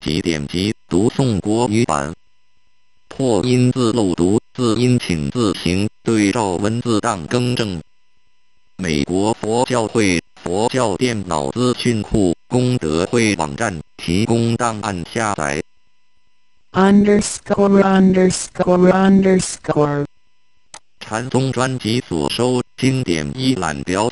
即点击读诵国语版。破音字漏读，字音请自行对照文字档更正。美国佛教会佛教电脑资讯库功德会网站提供档案下载。 _________ 禅宗专辑所收经典一览表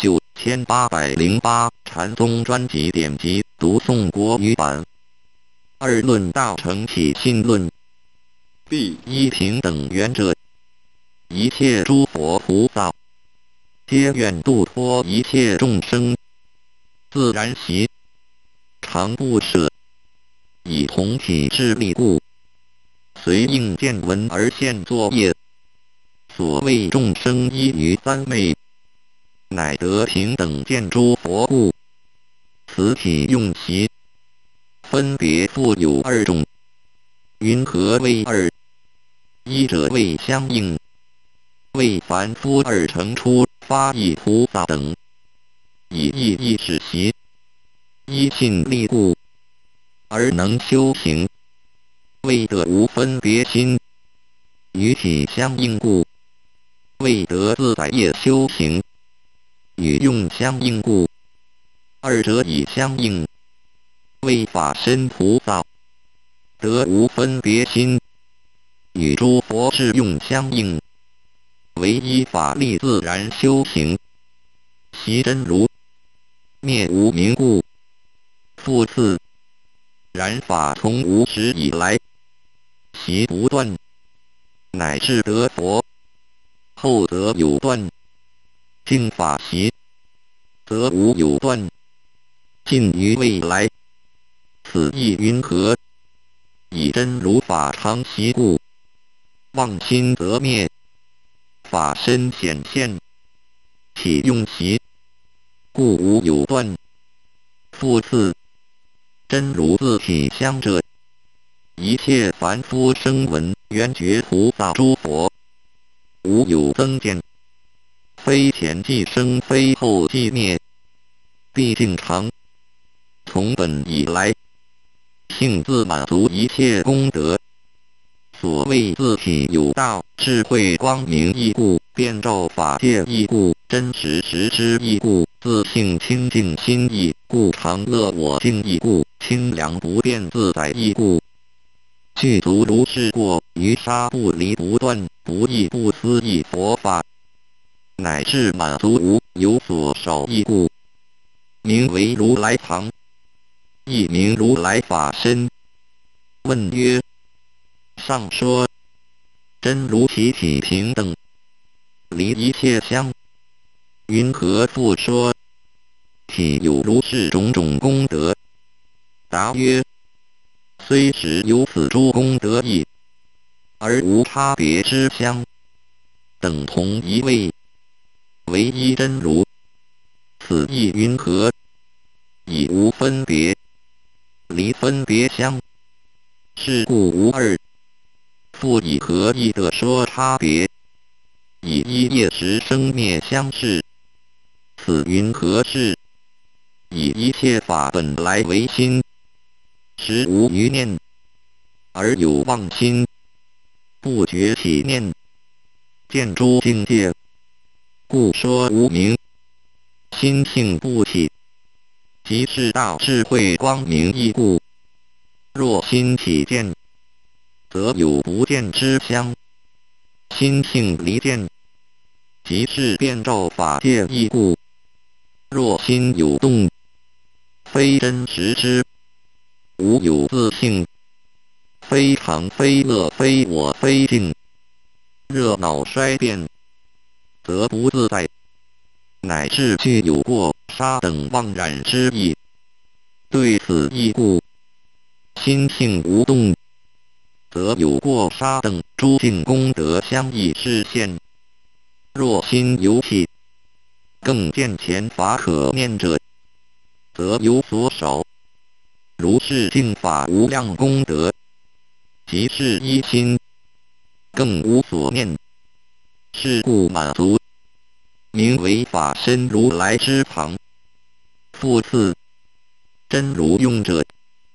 9808，禅宗专辑点击读诵国语版。二论大乘起信论。第一平等原则，一切诸佛菩萨皆愿度脱一切众生，自然习，常不舍，以同体之力故，随应见闻而现作业。所谓众生依于三昧，乃得平等见诸佛故。此体用习，分别复有二种。云何为二？一者为相应，为凡夫二乘出发意菩萨等，以意识习，依信力故，而能修行。为得无分别心，与体相应故，为得自在业修行，与用相应故，二者以相应。为法身菩萨，得无分别心，与诸佛智用相应，唯依法力自然修行，习真如，灭无明故。复次，然法从无始以来，习不断，乃至得佛，后则有断。净法习，则无有断，尽于未来。此意云何？以真如法常习故，妄心则灭，法身显现，体用习，故无有断。复次，真如自体相者，一切凡夫声闻缘觉菩萨诸佛，无有增减，非前即生，非后即灭，毕竟常，从本以来，性自满足一切功德。所谓自体有大智慧光明义故，遍照法界义故，真实实之义故，自性清净心义故，常乐我净义故，清凉不变自在义故。具足如是过，于杀不离不断不异不思议佛法，乃至满足无有所少义故，名为如来藏，亦名如来法身。问曰：上说真如其体平等，离一切相，云何复说体有如是种种功德？答曰：虽实有此诸功德义，而无差别之相，等同一位，唯一真如。此意云何？以无分别，离分别相，是故无二。复以何意的说差别？以一业时生灭相视。此云何是？以一切法本来为心，实无余念，而有妄心，不觉体念，见诸境界，故说无明。心性不体，即是大智慧光明义故。若心体见，则有不见之相，心性离见，即是遍照法界义故。若心有动，非真实之，无有自性，非常非乐非我非净，热闹衰变，则不自在，乃至具有过杀等妄染之意。对此义故，心性无动，则有过杀等诸境功德相异示现。若心有体，更见前法可念者，则有所少。如是净法无量功德，即是一心，更无所念，是故满足，名为法身如来之旁。复次，真如用者，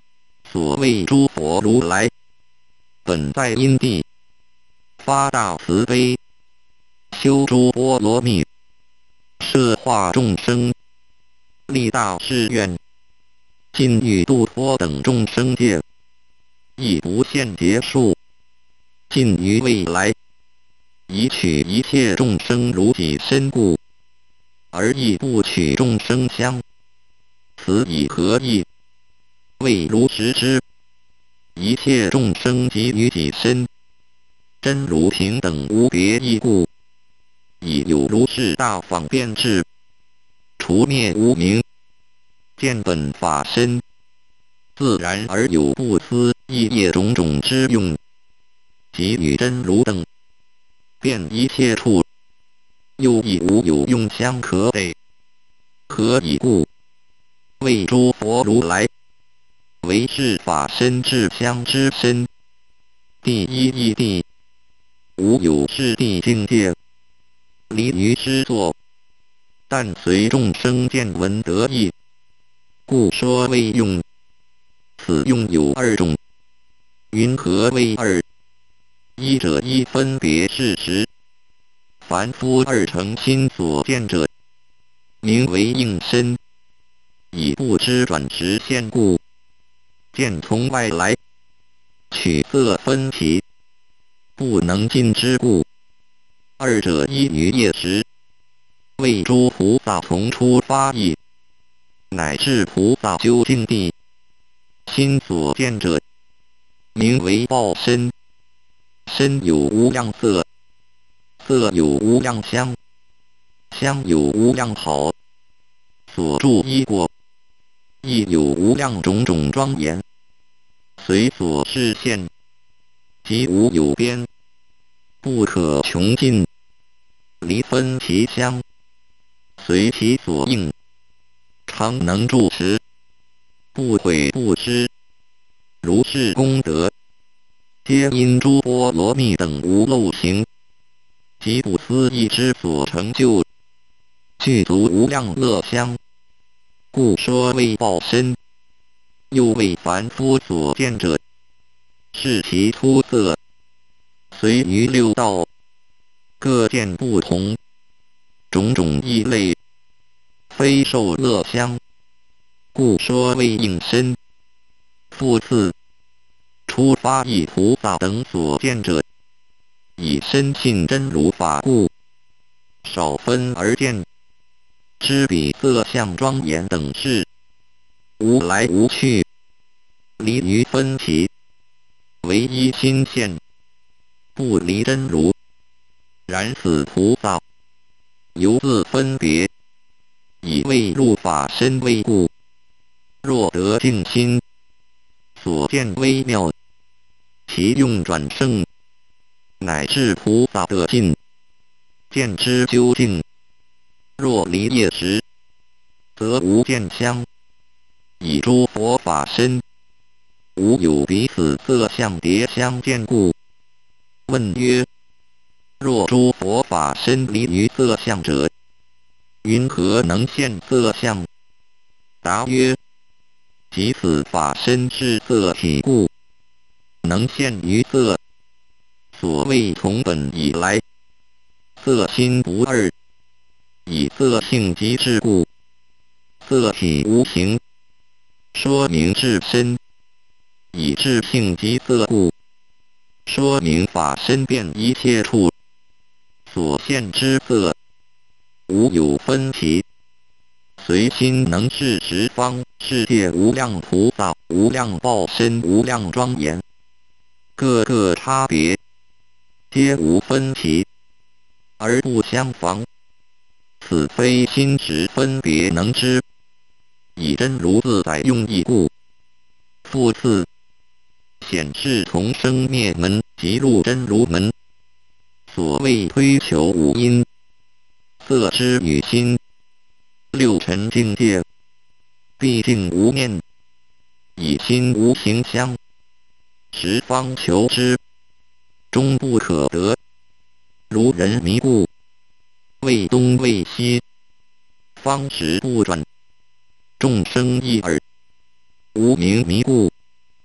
所谓诸佛如来，本在因地，发大慈悲，修诸波罗蜜，摄化众生，立大誓愿，尽欲度脱等众生界，亦不限劫数，尽于未来，以取一切众生如己身故，而亦不取众生相。此以何意？谓如实知，一切众生即于己身，真如平等无别异故，以有如是大方便智，除灭无明，见本法身，自然而有不思议业种种之用，即与真如等，遍一切处，又亦无有用相可备。何以故？谓诸佛如来，为是法身至相之身，第一义谛，无有是谛境界，离于师作，但随众生见闻得意，故说为用。此用有二种，云何为二？一者一分别事实，凡夫二乘心所见者，名为应身，以不知转实现故，见从外来，取色分体，不能尽之故。二者依于业时，为诸菩萨从初发意，乃至菩萨究竟地，心所见者，名为报身。身有无量色，色有无量香，香有无量好，所住依过，亦有无量种种庄严，随所示现，即无有边，不可穷尽，离分其相，随其所应，常能住持，不毁不失，如是功德，皆因诸波罗蜜等无漏行，及不思议之所成就，具足无量乐香，故说为报身。又为凡夫所见者，是其肤色，随于六道，各见不同，种种异类，非受乐香，故说为应身。复次，初发意菩萨等所见者，以深信真如法故，少分而见，知彼色相庄严等事，无来无去，离于分歧，唯一心现，不离真如。然此菩萨，犹自分别，以未入法身为故。若得净心，所见微妙，其用转胜，乃至菩萨得尽，见之究竟。若离业时，则无见相，以诸佛法身，无有彼此色相别相见故。问曰：若诸佛法身离于色相者，云何能现色相？答曰：即此法身是色体故，能现于色。所谓从本以来，色心不二，以色性即至故，色体无形，说明至身，以至性即色故，说明法身遍一切处，所现之色，无有分歧，随心能视十方世界无量菩萨、无量报身、无量庄严，各个差别，皆无分歧，而不相妨。此非心识分别能知，以真如自在用意故。复次，显示从生灭门即入真如门，所谓推求五阴、色知与心、六尘境界，毕竟无念，以心无形相，十方求之，终不可得。如人迷故，为东为西，方时不转，众生一耳，无明迷故，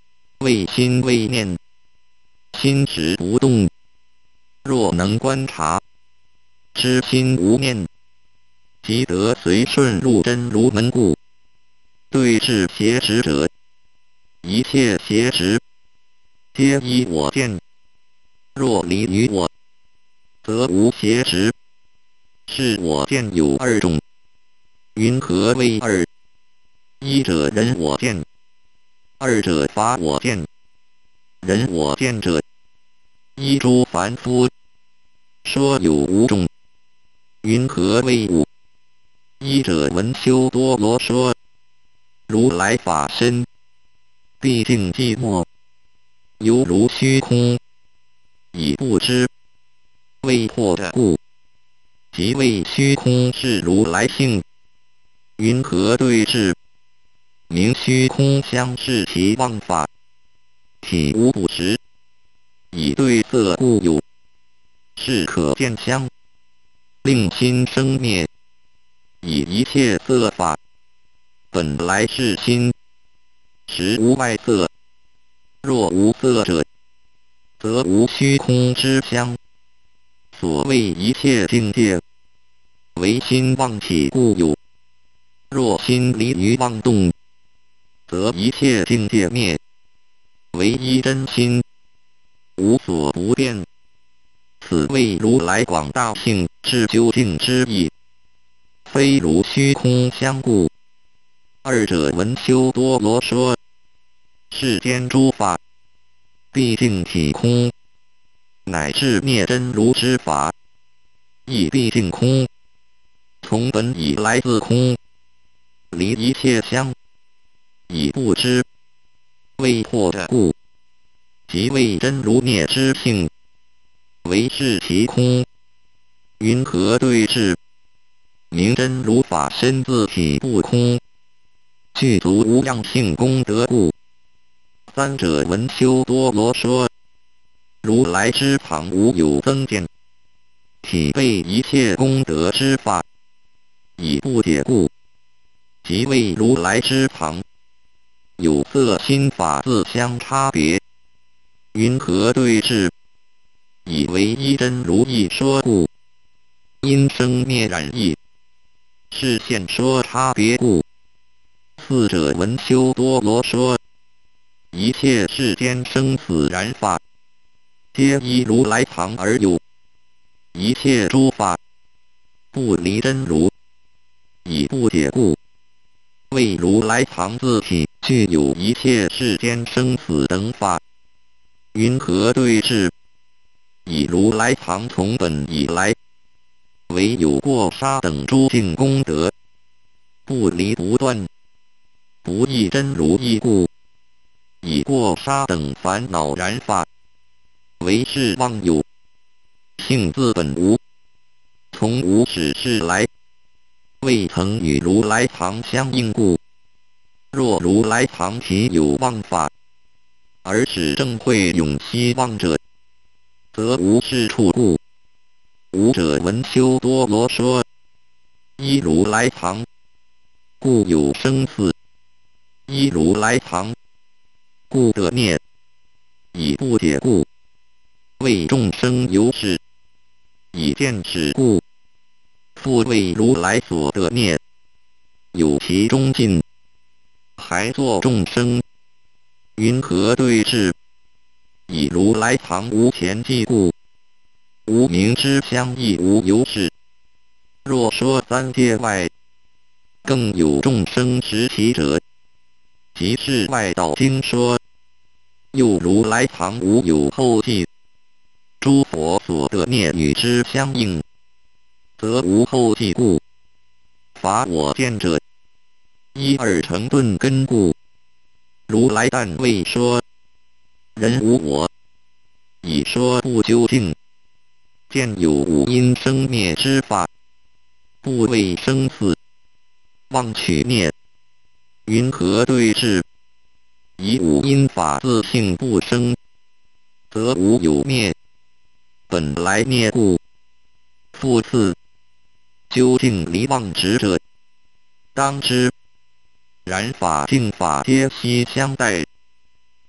谓心谓念，心止不动。若能观察，知心无念，即得随顺入真如门故。对治邪执者，一切邪执，皆依我见。若离于我，则无邪执。是我见有二种。云何谓二？一者人我见，二者法我见。人我见者，依诸凡夫，说有五种。云何谓五？一者闻修多罗说，如来法身，毕竟寂寞，犹如虚空，以不知，未破的故，即谓虚空是如来性。云何对治？名虚空相是其妄法，体无不实，以对色故有，是可见相，令心生灭，以一切色法，本来是心，实无外色。若无色者，则无虚空之相。所谓一切境界，唯心妄起故有。若心离于妄动，则一切境界灭，唯一真心，无所不变。此谓如来广大性至究竟之意，非如虚空相故。二者闻修多罗说，世间诸法，毕竟体空，乃至灭真如之法，亦毕竟空。从本以来自空，离一切相，以不知，未破的故，即为真如灭之性，唯是其空。云何对治？名真如法身自体不空，具足无量性功德故。三者闻修多罗说，如来之旁无有增减，体备一切功德之法，以不解故，即为如来之旁有色心法自相差别。云何对治？以为一真如意说故，因生灭染异，是现说差别故。四者闻修多罗说，一切世间生死染法，皆依如来旁而有，一切诸法，不离真如，以不解故，为如来旁自体具有一切世间生死等法。云何对治？以如来旁从本以来，唯有过杀等诸境功德，不离不断，不异真如意故，以过杀等烦恼染法，唯是妄有，性自本无，从无始至来，未曾与如来旁相应故。若如来旁其有妄法，而使正会永希望者，则无是处故。五者闻修多罗说，依如来旁，故有生死；依如来旁，故得灭。以不解故，为众生有始；以见始故，复为如来所得灭。有其中尽，还作众生。云何对治？以如来旁无前际故，无名之相亦无有始。若说三界外，更有众生识其者，即是外道经说。又如来旁无有后继，诸佛所得灭与之相应，则无后继故。法我见者，一二成顿根故。如来但未说人无我，以说不究竟。见有五因生灭之法，不为生死，妄取灭。云何对治？以五因法自性不生，则无有灭，本来灭故。复次，究竟离妄执者，当知然法境法皆悉相待，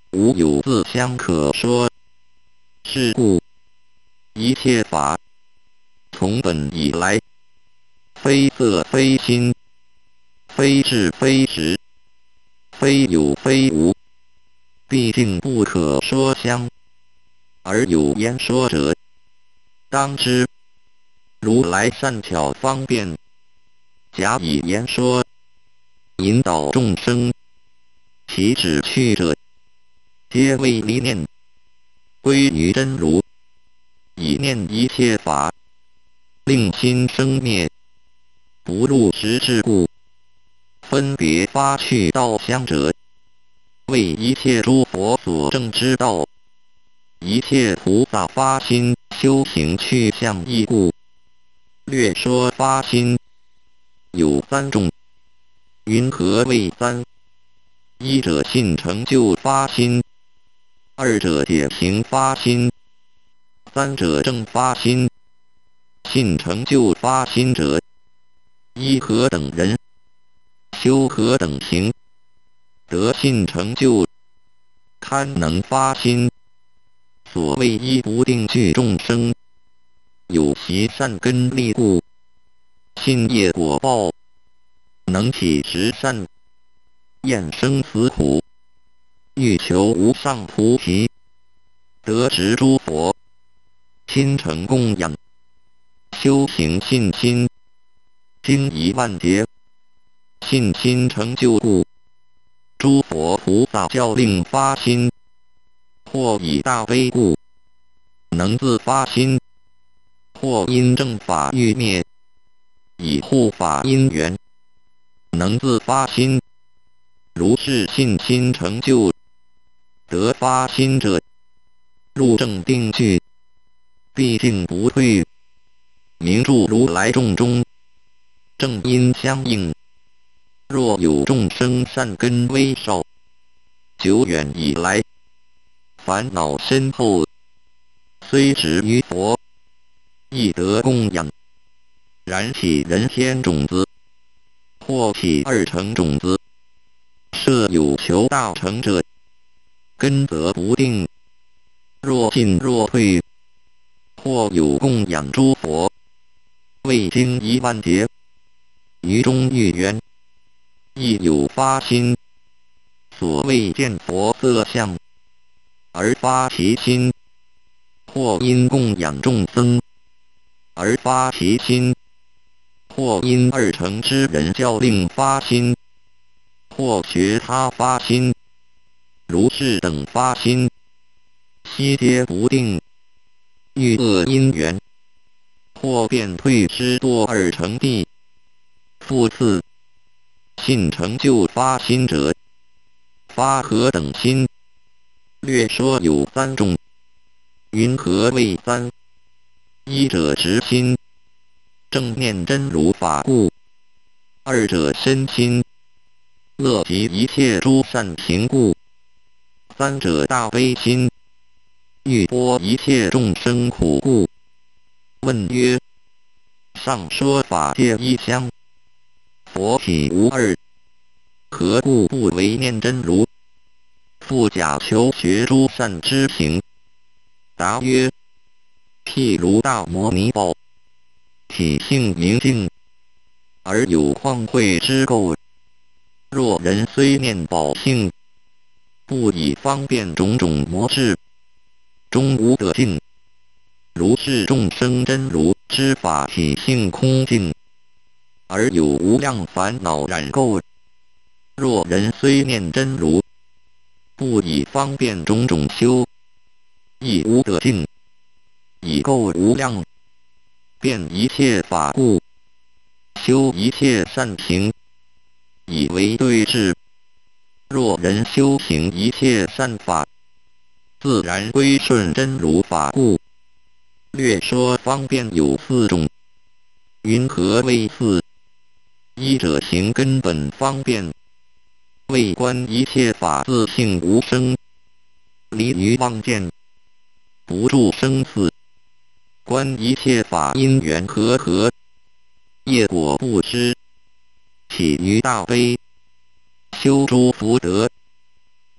无有自相可说。是故一切法从本以来，非色非心，非智非识，非有非无，毕竟不可说相，而有言说者，当知如来善巧方便，假以言说，引导众生，其旨趣者，皆为离念，归于真如，以念一切法，令心生灭，不入实质故。分别发去道相者，为一切诸佛所证之道，一切菩萨发心修行去向义故。略说发心有三种，云何谓三？一者信成就发心，二者解行发心，三者正发心。信成就发心者，依何等人，修何等行，得信成就，堪能发心。所谓依不定具众生，有其善根利故，信业果报，能起十善，厌生死苦，欲求无上菩提，得值诸佛，亲诚供养，修行信心，经一万劫，信心成就故，诸佛菩萨教令发心，或以大悲故，能自发心，或因正法欲灭，以护法因缘，能自发心。如是信心成就，得发心者，入正定具，必定不退，名住如来众中，正因相应。若有众生善根微少，久远以来，烦恼深厚，虽止于佛，亦得供养，然起人天种子，或起二乘种子，设有求大成者，根则不定，若进若退，或有供养诸佛，未经一万劫，于中遇缘，亦有发心，所谓见佛色相，而发其心，或因供养众僧，而发其心，或因二乘之人教令发心，或学他发心，如是等发心，悉皆不定，遇恶因缘，或便退失堕二乘地。复次，信成就发心者，发何等心？略说有三种。云何谓三？一者直心，正念真如法故；二者身心，乐及一切诸善行故；三者大悲心，欲拨一切众生苦故。问曰：上说法界一相，佛体无二，何故不为念真如？复假求学诸善之行。答曰：譬如大摩尼宝，体性明净，而有旷秽之垢。若人虽念宝性，不以方便种种魔智，终无得净。如是众生真如之法体性空净，而有无量烦恼染垢。若人虽念真如，不以方便种种修，亦无得净。以垢无量，遍一切法故，修一切善行，以为对治。若人修行一切善法，自然归顺真如法故。略说方便有四种。云何谓四？一者行根本方便，为观一切法自性无生，离于妄见，不住生死，观一切法因缘和合，业果不失，起于大悲，修诸福德，摄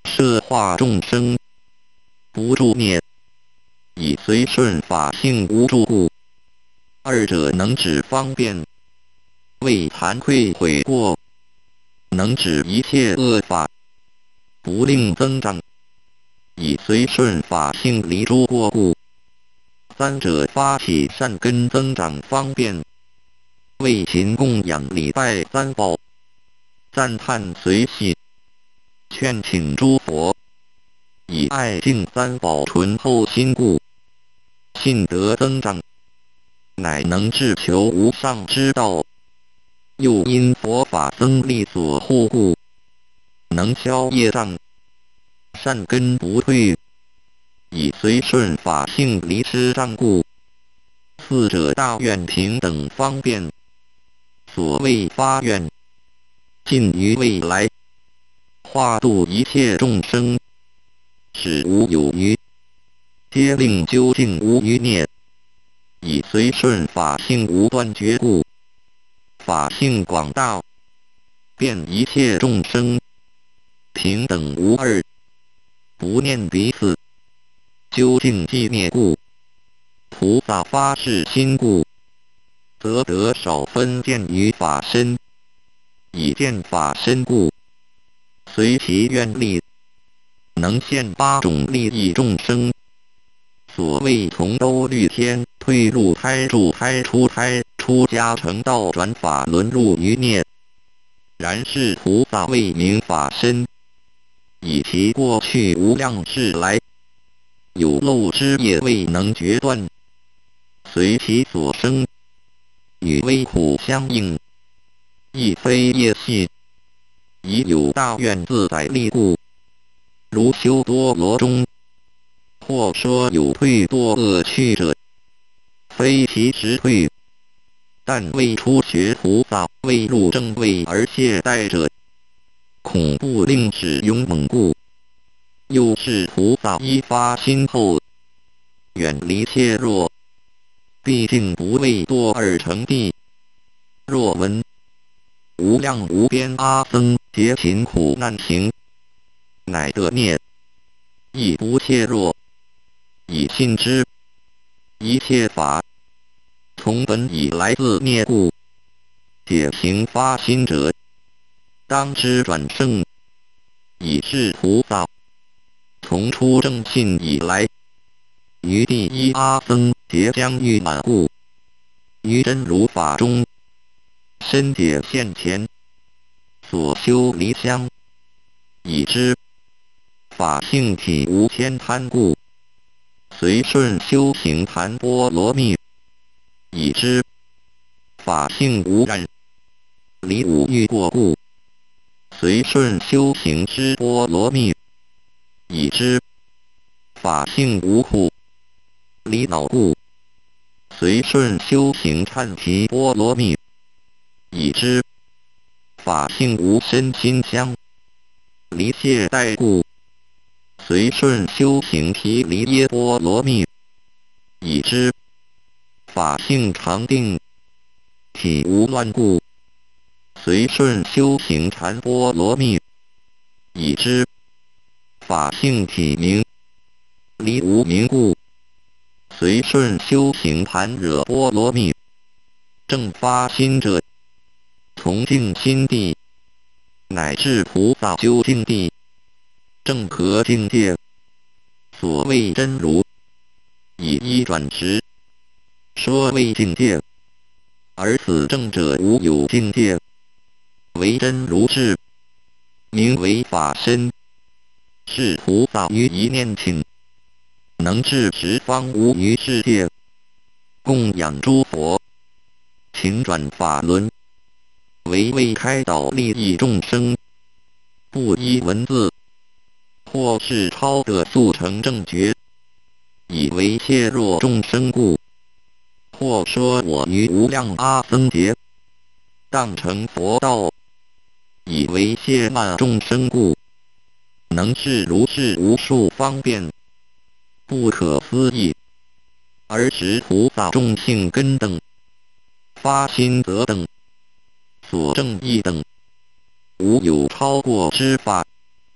化众生，不助孽，以随顺法性无助故。二者能指方便，为惭愧悔过，能指一切恶法，不令增长，以随顺法性离诸过故。三者发起善根增长方便，为勤供养礼拜三宝，赞叹随喜，劝请诸佛，以爱敬三宝醇厚心故，信德增长，乃能至求无上之道。又因佛法僧力所护故，能消业障，善根不退，以随顺法性离失障故。四者大愿平等方便，所谓发愿，尽于未来，化度一切众生，使无有余，皆令究竟无余孽，以随顺法性无断绝故。法性广大，遍一切众生，平等无二，不念彼此，究竟寂灭故。菩萨发誓心故，则得少分见于法身，以见法身故，随其愿力，能现八种利益众生。所谓从兜率天，退入胎，入胎出胎，出家成道，转法轮入余孽。然是菩萨为明法身，以其过去无量世来有漏之业未能决断，随其所生，与危苦相应，亦非业系，已有大愿自在力故。如修多罗中，或说有退堕恶趣者，非其实退，但为初学菩萨，未入正位而懈怠者，恐怖令使勇猛故。又是菩萨依发心后，远离怯弱，毕竟不为堕而成地。若闻无量无边阿僧劫勤苦难行，乃得灭，亦不怯弱，以信之。一切法从本以来自灭故，解行发心者，当知转胜，以是菩萨从出正信以来，于第一阿僧劫将欲满故，于真如法中深解现前，所修离相，已知法性体无偏贪故，随顺修行檀波罗蜜，已知法性无染，离五欲过故，随顺修行之波罗蜜，已知法性无苦，离恼故，随顺修行忏提波罗蜜，已知法性无身心相，离懈怠故，随顺修行提离耶波罗蜜，已知法性常定，体无乱故，随顺修行禅波罗蜜，已知法性体明，离无明故，随顺修行盘惹波罗蜜。正发心者，从净心地，乃至菩萨究竟地，正合境界，所谓真如，以一转十，说为境界，而此正者无有境界，为真如智，名为法身，是菩萨于一念请，能至十方无余世界，供养诸佛，勤转法轮，为开导利益众生，不依文字，或是超得速成正觉，以为怯弱众生故，或说我于无量阿僧劫，当成佛道，以为懈慢众生故，能是如是无数方便，不可思议，而识菩萨众性根等，发心得等，所证义等，无有超过之法，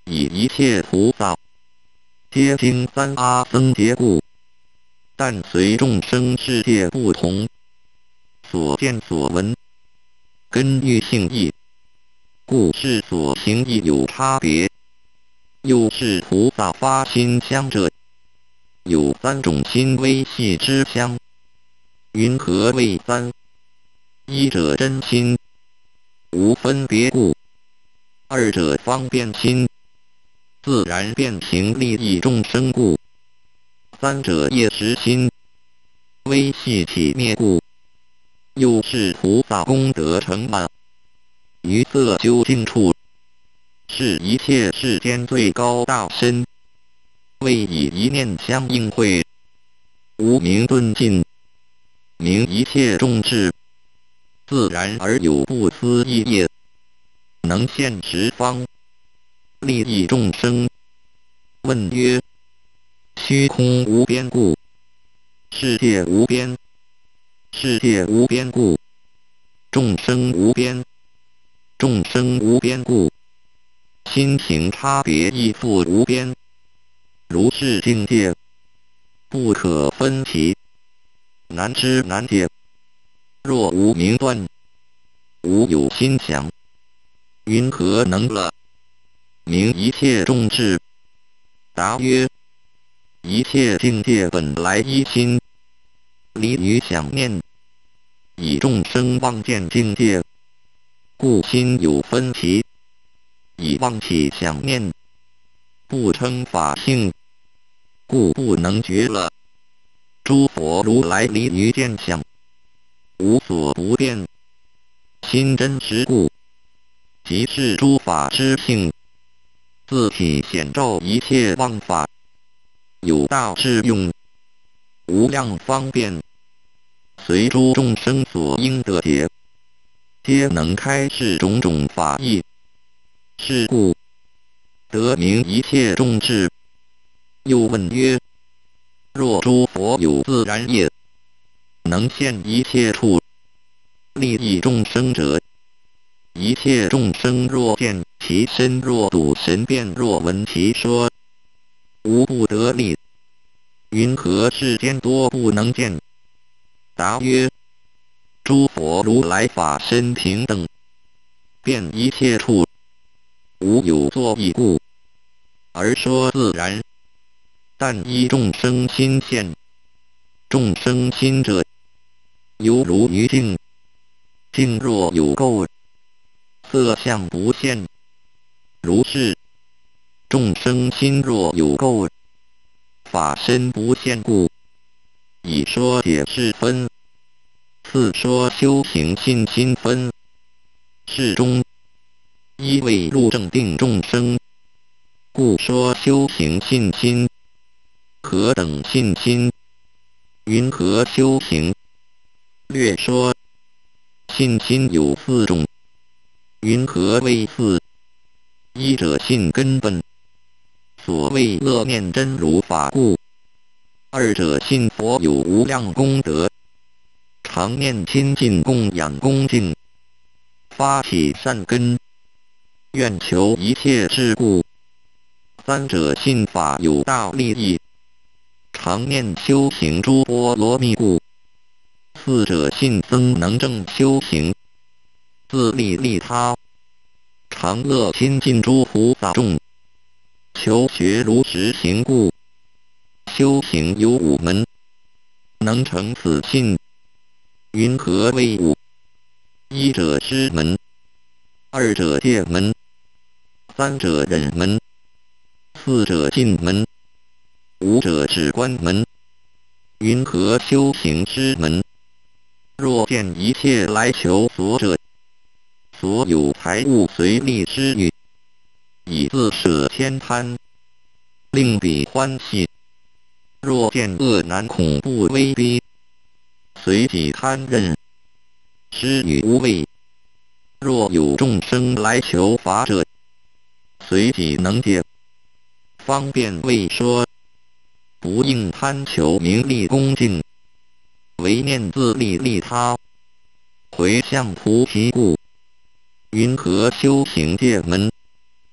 以一切菩萨皆经三阿僧劫故，但随众生世界不同，所见所闻根欲性异，故是所行亦有差别。又是菩萨发心相者，有三种心微细之相。云何谓三？一者真心，无分别故；二者方便心，自然变行利益众生故；三者业识心，微细起灭故。又是菩萨功德成满，于色究竟处，是一切世间最高大身，为以一念相应会，无名顿尽，明一切众智，自然而有不思议业，能现十方，利益众生。问曰：虚空无边故，世界无边；世界无边故，众生无边；众生无边故，心行差别亦复无边。如是境界，不可分歧，难知难解。若无明断，无有心想，云何能了？明一切众智。答曰：一切境界本来一心，离于想念，以众生望见境界，故心有分歧，以妄起想念，不称法性，故不能觉了。诸佛如来离于见想，无所不变，心真实故，即是诸法之性，自体显照一切妄法，有大智用，无量方便，随诸众生所应得解，皆能开示种种法义。是故得名一切众智。又问曰：若诸佛有自然业，能现一切处，利益众生者，一切众生若见其身，若睹神变，若闻其说，无不得利。云何世间多不能见？答曰：诸佛如来法身平等，遍一切处，无有作意故，而说自然。但依众生心现，众生心者，犹如于镜，镜若有垢，色相不现。如是，众生心若有垢，法身不现故，以说解释分。次说修行信心分。是中一为入正定众生，故说修行信心。何等信心？云何修行？略说。信心有四种。云何谓四？一者信根本，所谓乐念真如法故；二者信佛有无量功德，常念亲近供养恭敬，发起善根，愿求一切智故；三者信法有大利益，常念修行诸波罗蜜故；四者信僧能正修行，自利利他，常乐亲近诸菩萨众，求学如实行故。修行有五门，能成此信。云何谓五？一者施门，二者戒门，三者忍门，四者禁门，五者止观门。云何修行施门？若见一切来求索者，所有财物随力施予，以自舍千贪，令彼欢喜。若见恶难恐怖威逼，随己贪忍，施予无畏。若有众生来求法者，随己能解，方便为说，不应贪求名利恭敬，唯念自利利他，回向菩提故。云何修行戒门？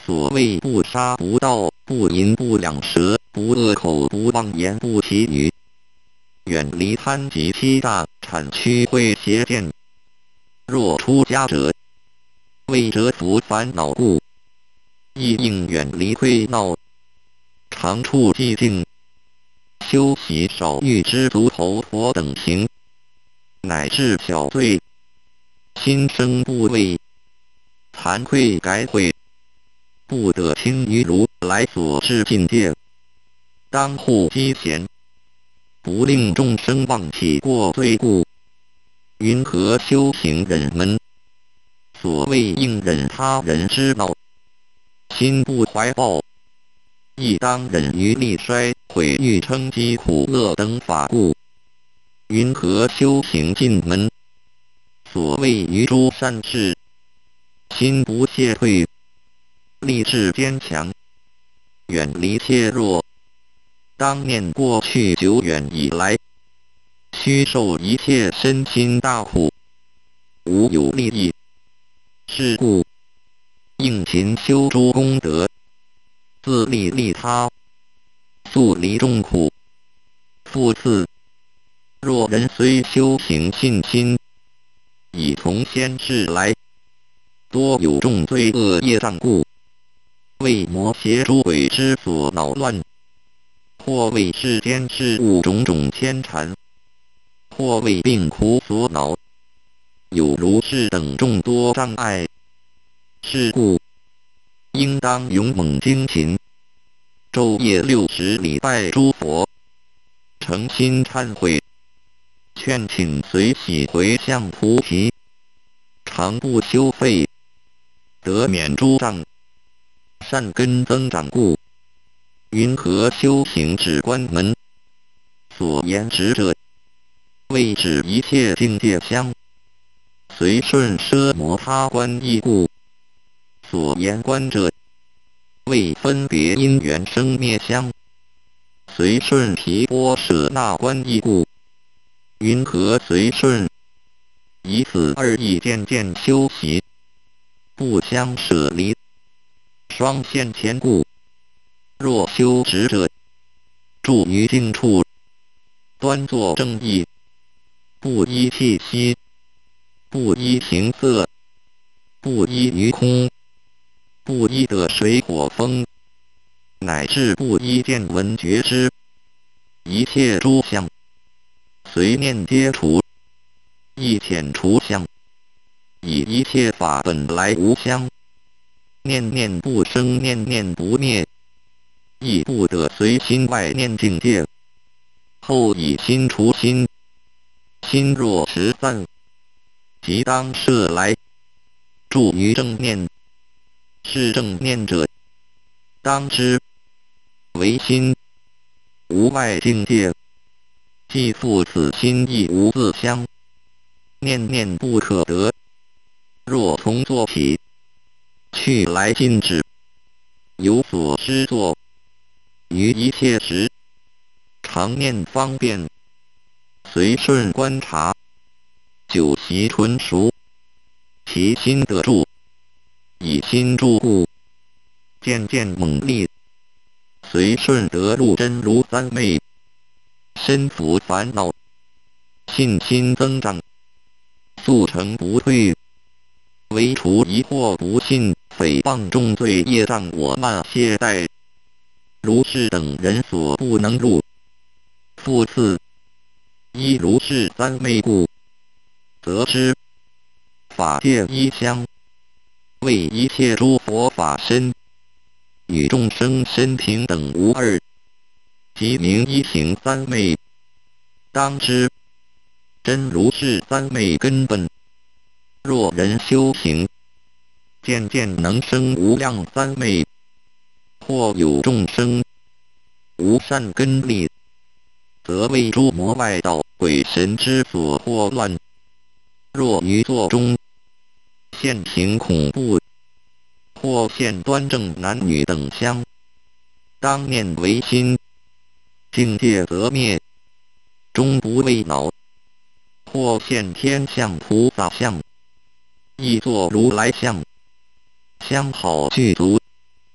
所谓不杀不盗、不淫不两舌、不恶口、不妄言、不绮语，远离贪及欺诈、谄曲秽邪见。若出家者，为折伏烦恼故，亦应远离秽闹，常处寂静，修习少欲知足头陀等行，乃至小罪，心生怖畏，惭愧改悔，不得轻于如来所制境界，当护机贤，不令众生忘起过罪故。云何修行忍门？所谓应忍他人之恼，心不怀暴，亦当忍于力衰毁誉称讥苦乐等法故。云何修行进门？所谓于诸善事，心不懈退，立志坚强，远离怯弱，当念过去久远以来，须受一切身心大苦，无有利益。是故应勤修诸功德，自利利他，速离众苦。复次，若人虽修行信心，已从先世来，多有重罪恶业障故，为魔邪诸鬼之所恼乱，或为世间事物种种牵缠，或为病苦所恼，有如是等众多障碍。是故应当勇猛精勤，昼夜60礼拜诸佛，诚心忏悔，劝请随喜回向菩提，常不修废，得免诸障，善根增长故。云何修行止观门？所言止者，为止一切境界相，随顺奢摩他观义故。所言观者，为分别因缘生灭相，随顺提波舍那观义故。云何随顺？以此二义渐渐修习，不相舍离，双现前故。若修止者，住于静处，端坐正义，不依气息，不依形色，不依于空，不依得水火风，乃至不依见闻觉知，一切诸相，随念皆除，亦遣除相，以一切法本来无相，念念不生，念念不灭，亦不得随心外念境界。后以心除心，心若持散，即当摄来，住于正念。是正念者，当知唯心，无外境界。既复此心亦无自相，念念不可得。若从坐起，去来禁止，有所施作，于一切时，常念方便，随顺观察，久习纯熟，其心得住。以心住故，渐渐猛力，随顺得入真如三昧，身伏烦恼，信心增长，速成不退，唯除疑惑不信、诽谤重罪业障我慢懈怠，如是等人所不能入。复次，依如是三昧故，则知法界一相，为一切诸佛法身，与众生身平等无二，即名一行三昧。当知真如是三昧根本。若人修行，渐渐能生无量三昧，或有众生无善根力，则为诸魔外道鬼神之所惑乱。若于座中现行恐怖，或现端正男女等相，当念唯心，境界则灭，终不为恼。或现天相菩萨相，亦作如来相，相好具足，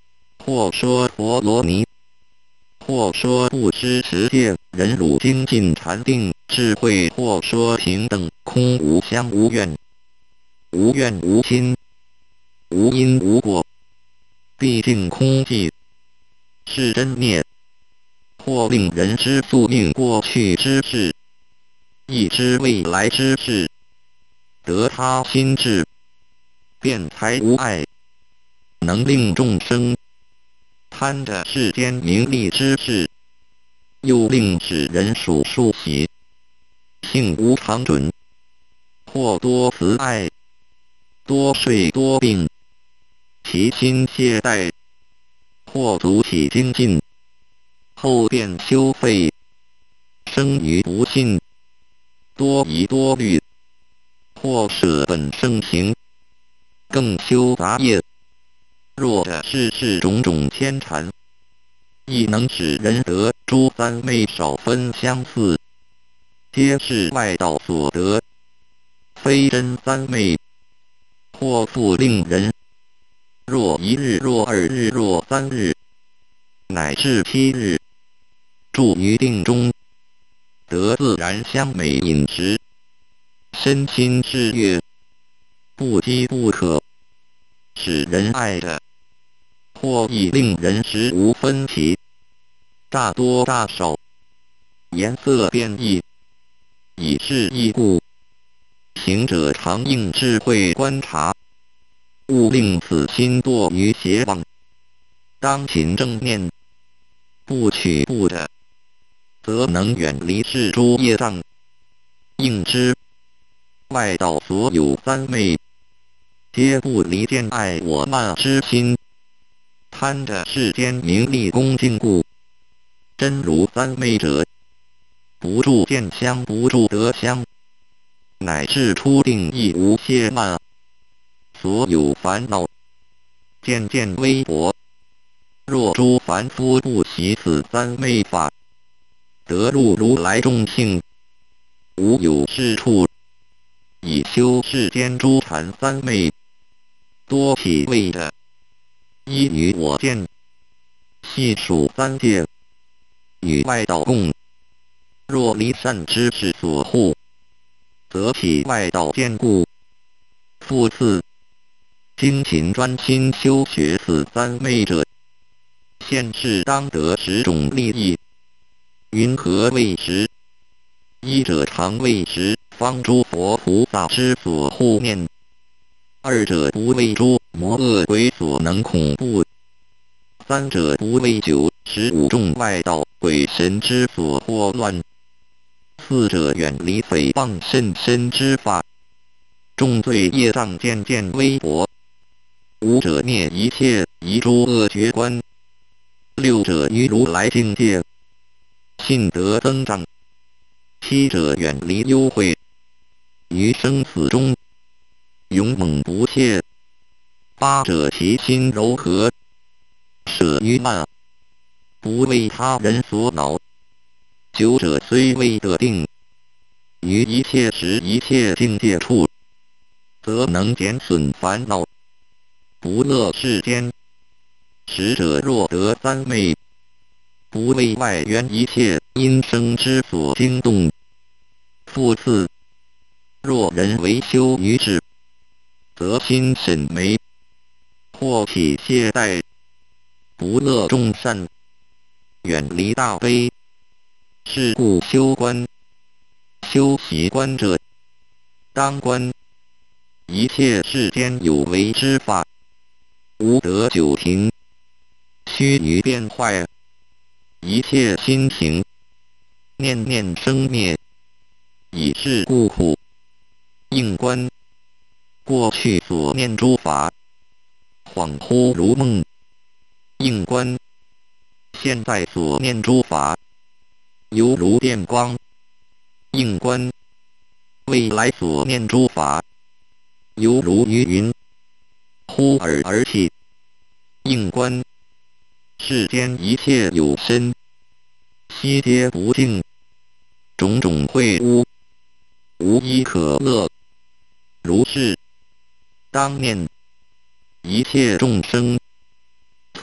或说陀罗尼，或说不知持戒，忍辱精进禅定智慧，或说平等空无相无怨，无怨无亲，无因无果，毕竟空寂，是真灭。或令人知宿命过去之事，亦知未来之事，得他心智，辩才无碍，能令众生贪着世间名利之事，又令使人属数喜，性无常准，或多慈爱，多睡多病，其心懈怠，或足起精进，后变修废，生于不信，多疑多虑，或舍本生行，更修杂业。若的世种种牵缠，亦能使人得诸三昧少分相似，皆是外道所得，非真三昧。或复令人若一日，若二日，若三日，乃至7日，住于定中，得自然香美饮食，身心炽悦，不饥不渴，使人爱的。或亦令人食无分歧，乍多乍少，颜色变异，以是异故，行者常应智慧观察，勿令此心堕于邪妄，当勤正念，不取不的，则能远离是诸业障。应知外道所有三昧，皆不离见爱我慢之心，贪着世间名利恭敬故。真如三昧者，不住见香，不住得香，乃至初定亦无懈慢，所有烦恼渐渐微薄。若诸凡夫不习此三昧法，得入如来众性，无有是处，以修世间诸禅三昧，多体味的。依于我见，细数三界，与外道共。若离善知识所护，则体外道坚固。复次，精勤专心修学此三昧者，现世当得10种利益。云何谓十？一者常为十方诸佛菩萨之所护念，二者不为诸魔恶鬼所能恐怖，三者不为95众外道鬼神之所祸乱，四者远离诽谤甚深之法，众罪业障渐渐微薄，五者灭一切遗诸恶绝观，六者于如来境界信德增长，七者远离忧悔，于生死中勇猛不怯，八者其心柔和，舍于慢，不为他人所恼，九者虽未得定，于一切时一切境界处，则能减损烦恼，不乐世间。十者若得三昧，不为外缘一切因生之所惊动。复次，若人为修于智，则心审眉，或体懈怠，不乐众善，远离大悲。是故修观、修习观者，当观一切世间有为之法，无得久停，须臾变坏。一切心行，念念生灭，以是故苦。应观过去所念诸法，恍惚如梦；应观现在所念诸法，犹如电光；应观未来所念诸法，犹如余云，忽尔而起；应观世间一切有身，悉皆不净，种种秽污，无一可乐。如是，当念一切众生，从无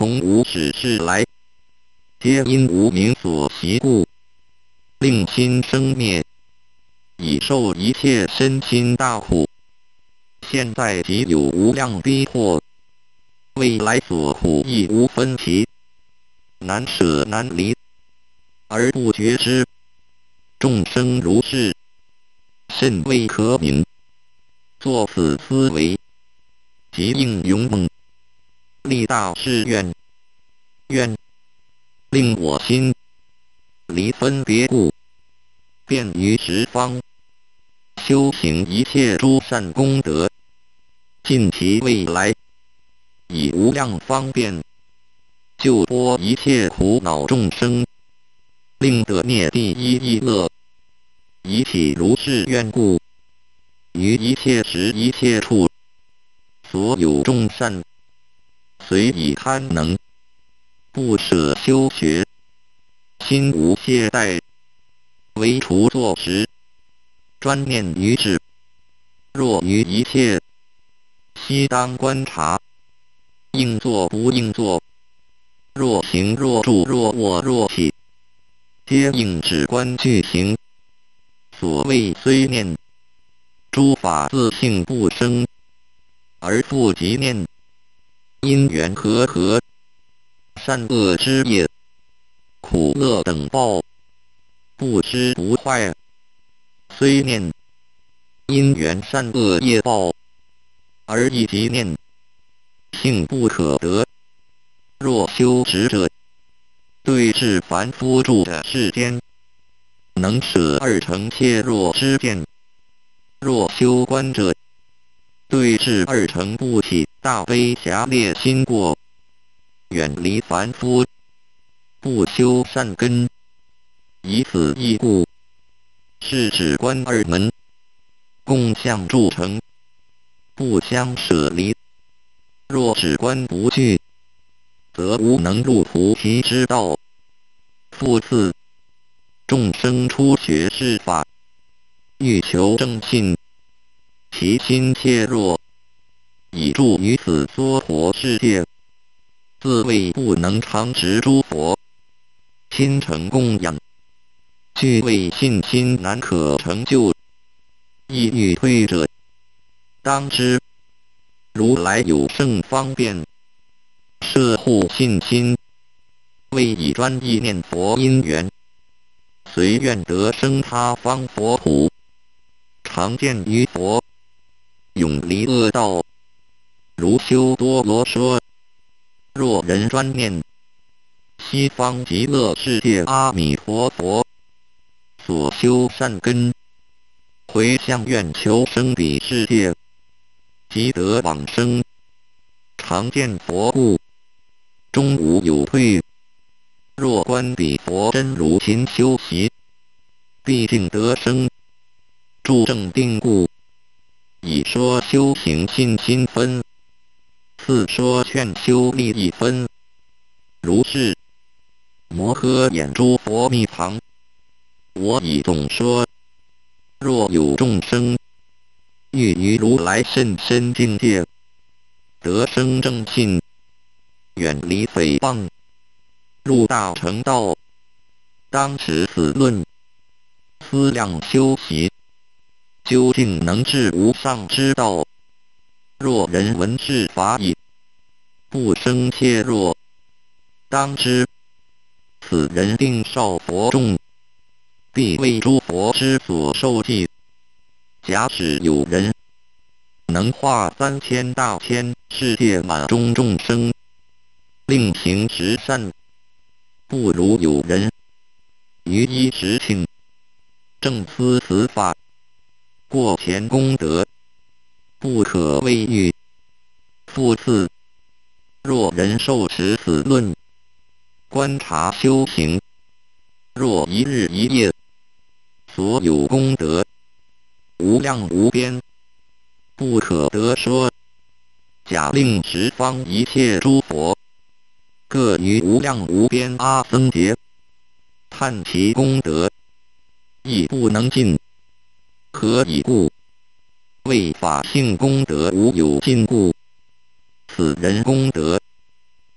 始世来，皆因无明所习故，令心生灭，已受一切身心大苦。现在即有无量逼迫，未来所苦亦无分期，难舍难离，而不觉知。众生如是，甚未可悯。作此思维，即应勇猛，立大誓愿，愿令我心离分别故，便于十方修行一切诸善功德，尽其未来，以无量方便救拨一切苦恼众生，令得灭第一义乐。以体如是愿故，于一切时一切处，所有众善，随以堪能，不舍修学，心无懈怠，唯除作时，专念于智。若于一切，悉当观察，应作不应作，若行若住若卧若起，皆应止观具行。所谓虽念，诸法自性不生，而复即念，因缘和合，善恶之业，苦乐等报，不知不坏。虽念，因缘善恶业报，而亦即念，性不可得。若修持者，对治凡夫住的世间，能舍二乘切若知见；若修观者，对治二乘不起大悲狭劣心过，远离凡夫，不修善根。以此义故，是指观二门，共相助成，不相舍离。若只观不具，则无能入菩提之道。复次，众生初学世法，欲求正信，其心怯弱，以住于此娑婆世界，自谓不能常持诸佛亲诚供养，具谓信心难可成就，意欲退者，当知如来有圣方便，摄护信心，为以专意念佛因缘，随愿得生他方佛土，常见于佛，永离恶道。如修多罗说，若人专念西方极乐世界阿弥陀佛所修善根，回向愿求生彼世界，即得往生。常见佛故，终无有退。若观彼佛真如勤修习，必定得生。住正定故，以说修行信心分，次说劝修利益分。如是，摩诃眼诸佛密藏，我以总说。若有众生欲于如来甚深境界，得生正信，远离诽谤，入大乘道，当持此论，思量修习，究竟能至无上之道。若人闻是法已，不生怯弱，当知此人定少佛众，必为诸佛之所受记。假使有人能化3000大千世界满中众生，令行十善，不如有人于一时庆，正思此法，过前功德，不可谓喻。复次，若人受持此论，观察修行，若一日一夜，所有功德无量无边，不可得说。假令十方一切诸佛，各于无量无边阿僧劫，叹其功德，亦不能尽。何以故？为法性功德无有尽故。此人功德，亦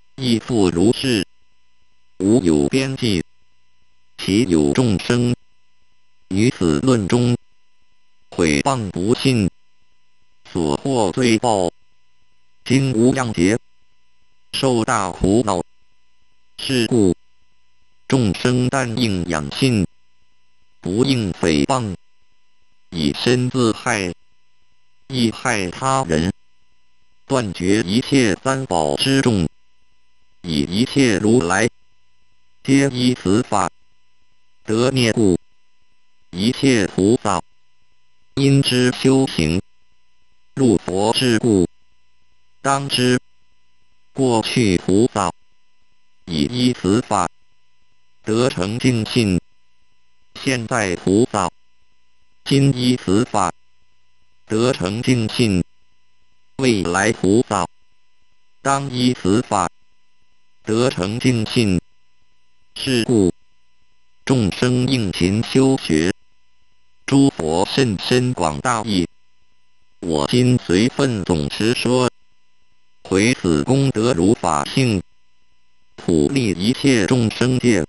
复如是，无有边际，其有众生于此论中毁谤不信，所获罪报，经无量劫，受大苦恼。是故众生但应养信，不应诽谤，以身自害，亦害他人。断绝一切三宝之众，以一切如来皆依此法得灭故，一切菩萨因之修行入佛智故。当知过去菩萨以依此法得成净信，现在菩萨今依此法得成净信，未来菩萨当依此法得成净信。是故众生应勤修学，诸佛甚深广大义，我今随分总持说，回此功德如法性，普利一切众生界。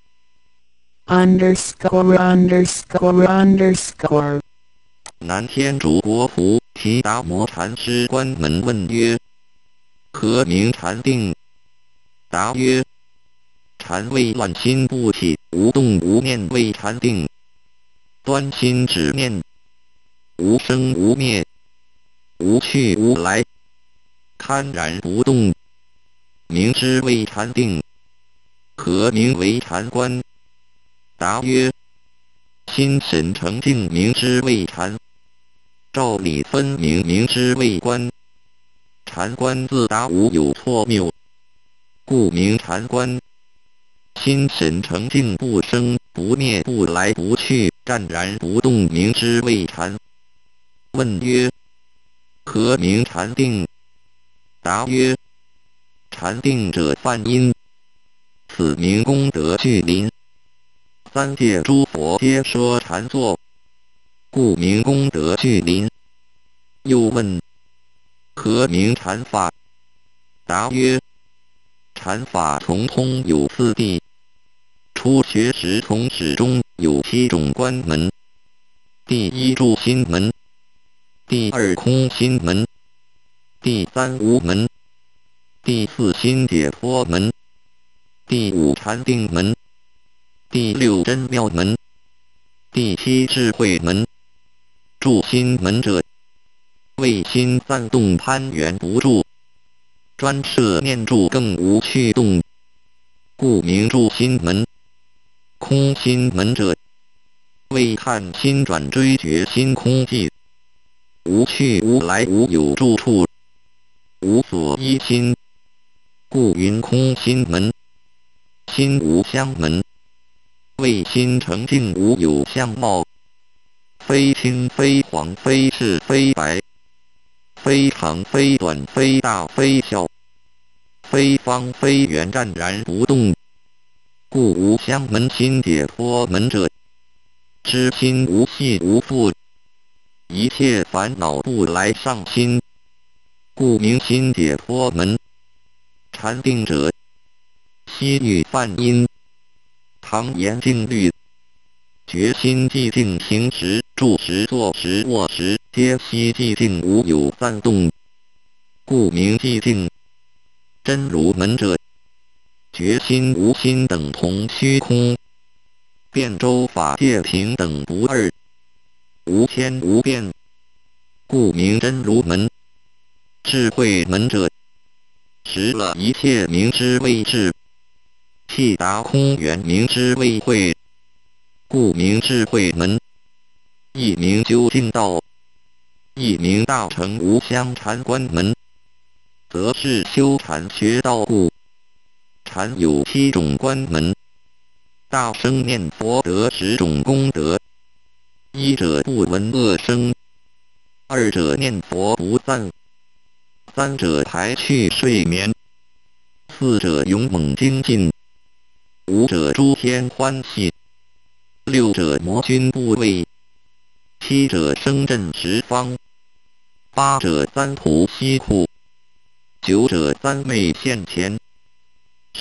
____________ 南天竺国菩提达摩禅师关门问曰：何名禅定？答曰：禅谓乱心不起，无动无念谓禅定。端心止念，无生无灭，无去无来，堪然不动，名之谓禅定。何名为禅观？答曰：心神澄净，名之谓禅。照理分明，名之谓观。禅观自达无有错谬，故名禅观。心神澄净，不生不灭，不来不去，湛然不动，名之谓禅。问曰：何名禅定？答曰：禅定者梵音，此名功德具临。三界诸佛皆说禅坐，故名功德具临。又问：何名禅法？答曰：禅法从通有四谛，初学时从始终有7种关门。第一住心门，第二空心门，第三无门，第四心解脱门，第五禅定门，第六真妙门，第七智慧门。住心门者，为心散动攀缘不住，专摄念住更无去动，故名住心门。空心门者，为看心转追觉心空寂，无去无来，无有住处，无所依心，故云空心门。心无相门，为心澄净无有相貌，非青非黄非赤非白，非长非短非大非小，非方非圆，湛然不动，故无相门。心解脱门者，知心无系无缚，一切烦恼不来上心，故名心解脱门。禅定者，悉欲梵音，常言静虑，决心寂静，行时住时坐时卧时皆悉寂静，无有散动，故名寂静。真如门者，觉心无心等同虚空，遍周法界平等不二，无偏无变，故名真如门。智慧门者，识了一切名之谓智，悉达空圆名之谓慧，故名智慧门。一名究竟道，一名大乘无相禅观门，则是修禅学道故。禅有7种关门，大声念佛得10种功德。一者不闻恶声，二者念佛不散，三者排去睡眠，四者勇猛精进，五者诸天欢喜，六者魔君不畏，七者声震十方，八者三途悉护，九者三昧现前，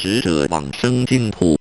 使者往生净土。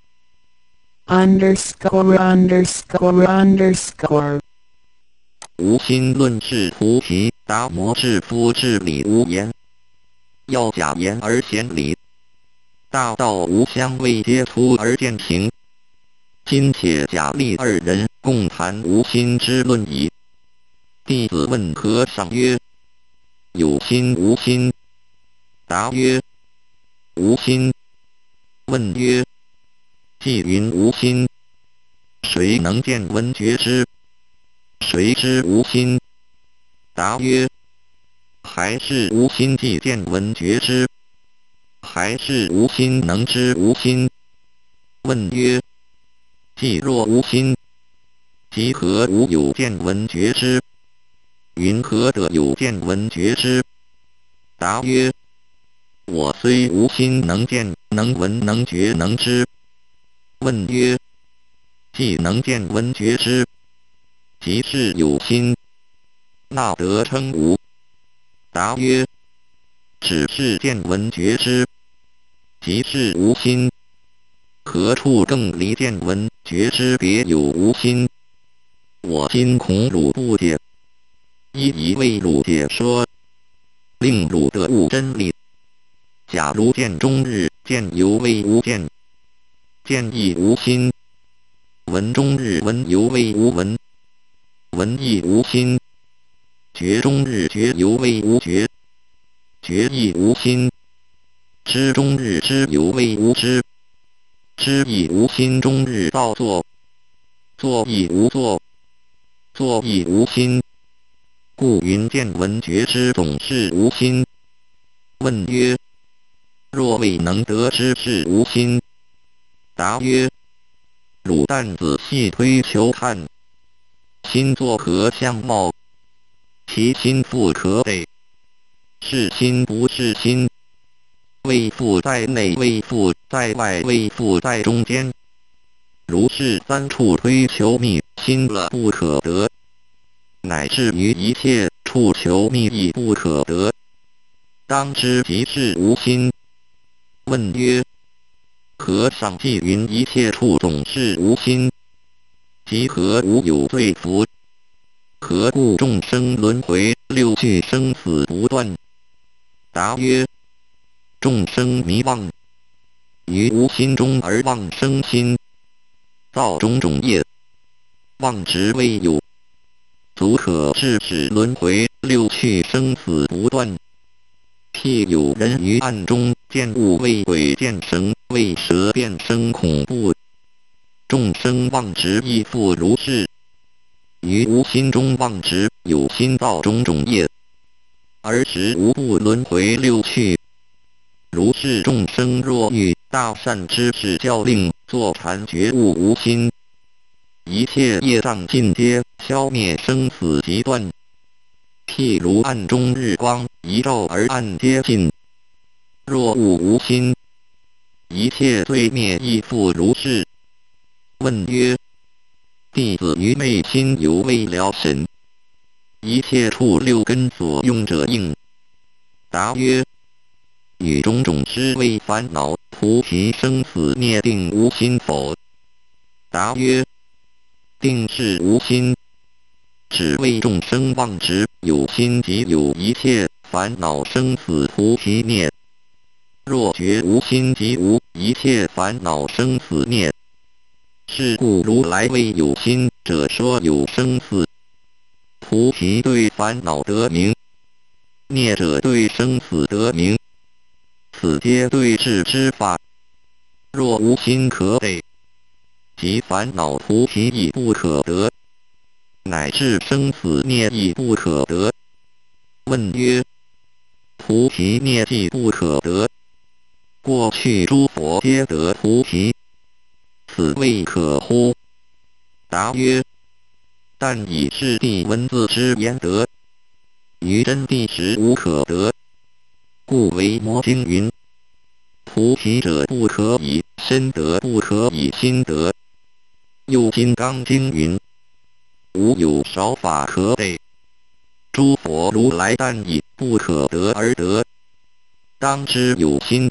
____________ 无心论是菩提达摩智夫治理无言，要假言而显理。大道无相未接出而见行。今且假立二人共谈无心之论矣。弟子问和尚曰：有心无心？答曰：无心。问曰：既云无心，谁能见闻觉之？谁知无心？答曰：还是无心即见闻觉之，还是无心能知无心？问曰：既若无心，即何无有见闻觉知？云何得有见闻觉知？答曰：我虽无心能见能闻能觉能知。问曰：既能见闻觉知，即是有心，那得称无？答曰：只是见闻觉知，即是无心，何处更离见闻觉知别有无心？我今恐汝不解，一以为汝解说，令汝得悟真理。假如见终日见犹未无见，见亦无心；闻终日闻犹未无闻，闻亦无心；觉终日觉犹未无觉，觉亦无心；知终日知犹未无知，知亦无心。终日造作，作亦无作，作亦无心。故云见闻觉知总是无心。问曰：若未能得知是无心？答曰：汝但仔细推求看，心作何相貌？其心复可得，是心不是心，未复在内，未复在外，未复在中间。如是三处推求觅，心了不可得，乃至于一切处求觅亦不可得，当知即是无心。问曰：和尚既云一切处总是无心，即何无有罪福？何故众生轮回六趣生死不断？答曰：众生迷妄，于无心中而妄生心，造种种业，妄执未有，足可致使轮回六趣生死不断。譬有人于暗中见物为鬼见神，为蛇变生恐怖，众生妄执亦复如是。于无心中妄执，有心造种种业，而时无不轮回六趣。如是众生若遇大善知识教令，坐禅觉悟无心，一切业障尽皆消灭，生死即断。譬如暗中日光，一照而暗皆尽。若悟无心，一切罪灭亦复如是。问曰：弟子愚昧心犹未了神，一切处六根所用者应？答曰：与种种思维烦恼，菩提生死灭定无心否？答曰：定是无心，只为众生妄执，有心即有一切烦恼生死菩提灭。若觉无心即无一切烦恼生死灭。是故如来为有心者说有生死。菩提对烦恼得名，灭者对生死得名，此皆对治之法。若无心可得，即烦恼菩提亦不可得，乃至生死灭亦不可得。问曰：菩提灭既不可得，过去诸佛皆得菩提，此谓可乎？答曰：但以是地文字之言得，于真谛实无可得。故为摩经云：菩提者不可以身得，不可以心得。又金刚经云：无有少法可得。诸佛如来但以不可得而得，当知有心即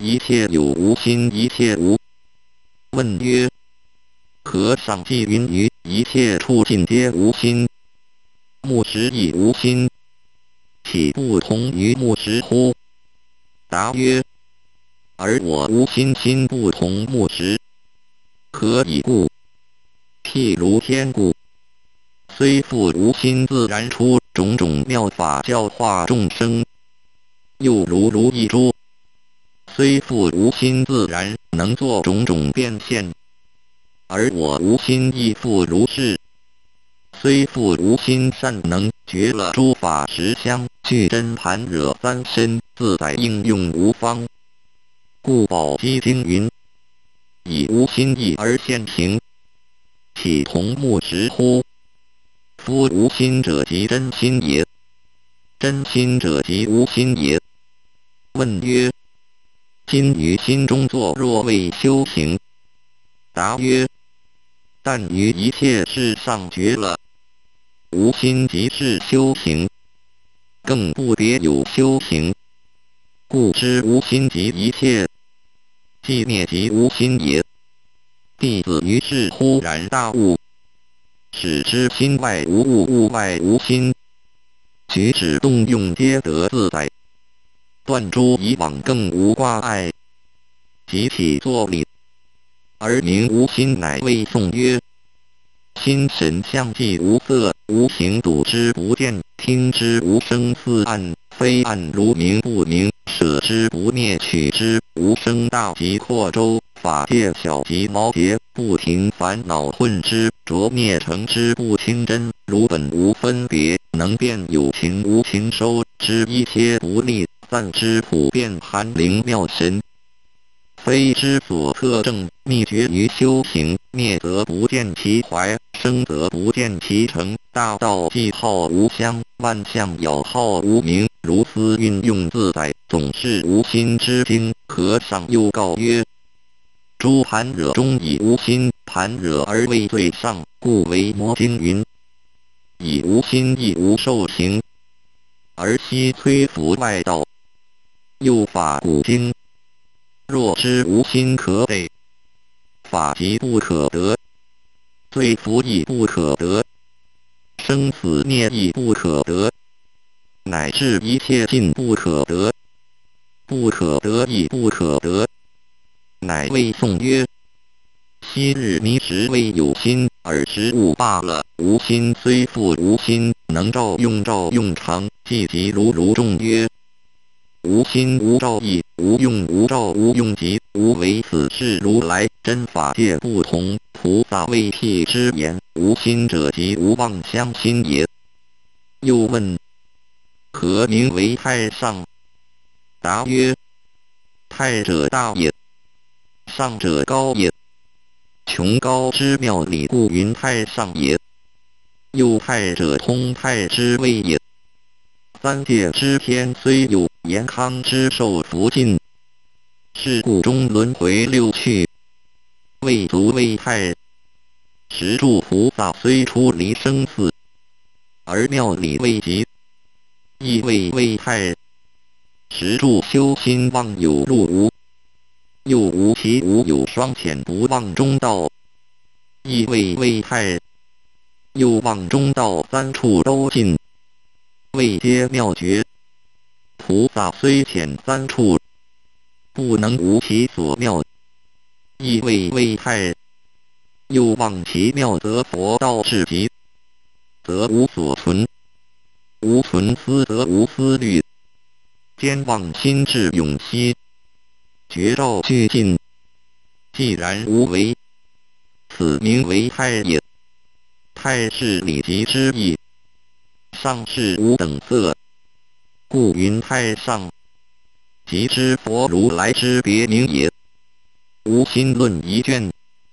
一切有无心一切无？问曰：和尚既云于一切处尽皆无心，木石亦无心，岂不同于木石乎？答曰：而我无心心不同木石，何以故？譬如天故，虽复无心自然出种种妙法教化众生，又如一珠，虽复无心自然能作种种变现，而我无心亦复如是，虽复无心善能觉了诸法实相具真盘惹三身自在应用无方。故宝积经云：以无心意而现行，岂同木石乎？夫无心者即真心也，真心者即无心也。问曰：今于心中作若为修行？答曰：但于一切事上觉了无心即是修行，更不别有修行，故知无心即一切，寂灭即无心也。弟子于是忽然大悟，使知心外无物，物外无心，举止动用皆得自在，断诸以往更无挂碍，集体作礼，而名无心，乃谓颂曰：心神相继无色无形，睹之不见，听之无声，似暗非暗，如明不明，舍之不灭，取之无声，大极阔周，法界小极毛节，不停烦恼混之，着灭成之不清真，如本无分别，能辨有情无情，收之一切不利，散之普遍，含灵妙神，非之所特证。秘诀于修行，灭则不见其怀，生则不见其成。大道既号无相，万象杳号无名，如斯运用自在，总是无心之经。和尚又告曰：诸盘惹中以无心盘惹而为最上，故为魔经云：以无心亦无受行，而悉摧伏外道。又法古经：若知无心可得，法即不可得，罪福亦不可得，生死灭亦不可得，乃至一切尽不可得，不可得亦不可得，乃谓颂曰：昔日迷时未有心，尔时悟罢了。无心虽复无心，能照用常，即即如众曰：无心无照亦无用无照无用即无为，此是如来真法界不同。菩萨为辟之言，无心者即无妄相心也。又问：何名为太上？答曰：太者大也，上者高也，穷高之妙理，故云太上也。又太者通太之谓也。三界之天虽有，延康之寿福尽，是故中轮回六趣，未足为太。十住菩萨虽出离生死，而妙理未及，亦为太。十住修心忘有入无，又无其无有双浅不忘中道，亦为太。又忘中道三处都尽，未皆妙觉。菩萨虽浅三处，不能无其所妙，亦为太。又忘其妙，则佛道至极，则无所存，无存思则无思虑，兼忘心至永息，觉照俱尽，既然无为，此名为太也。太是理极之意，上是无等色，故云太上，即知佛如来之别名也。无心论一卷。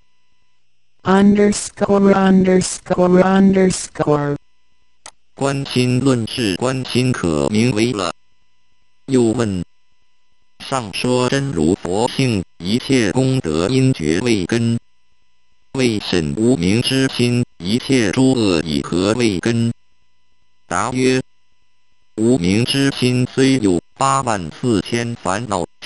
观心论是观心可名为了。又问：上说真如佛性，一切功德因觉为根，为审无明之心，一切诸恶以何为根？答曰：无明之心虽有84000烦恼，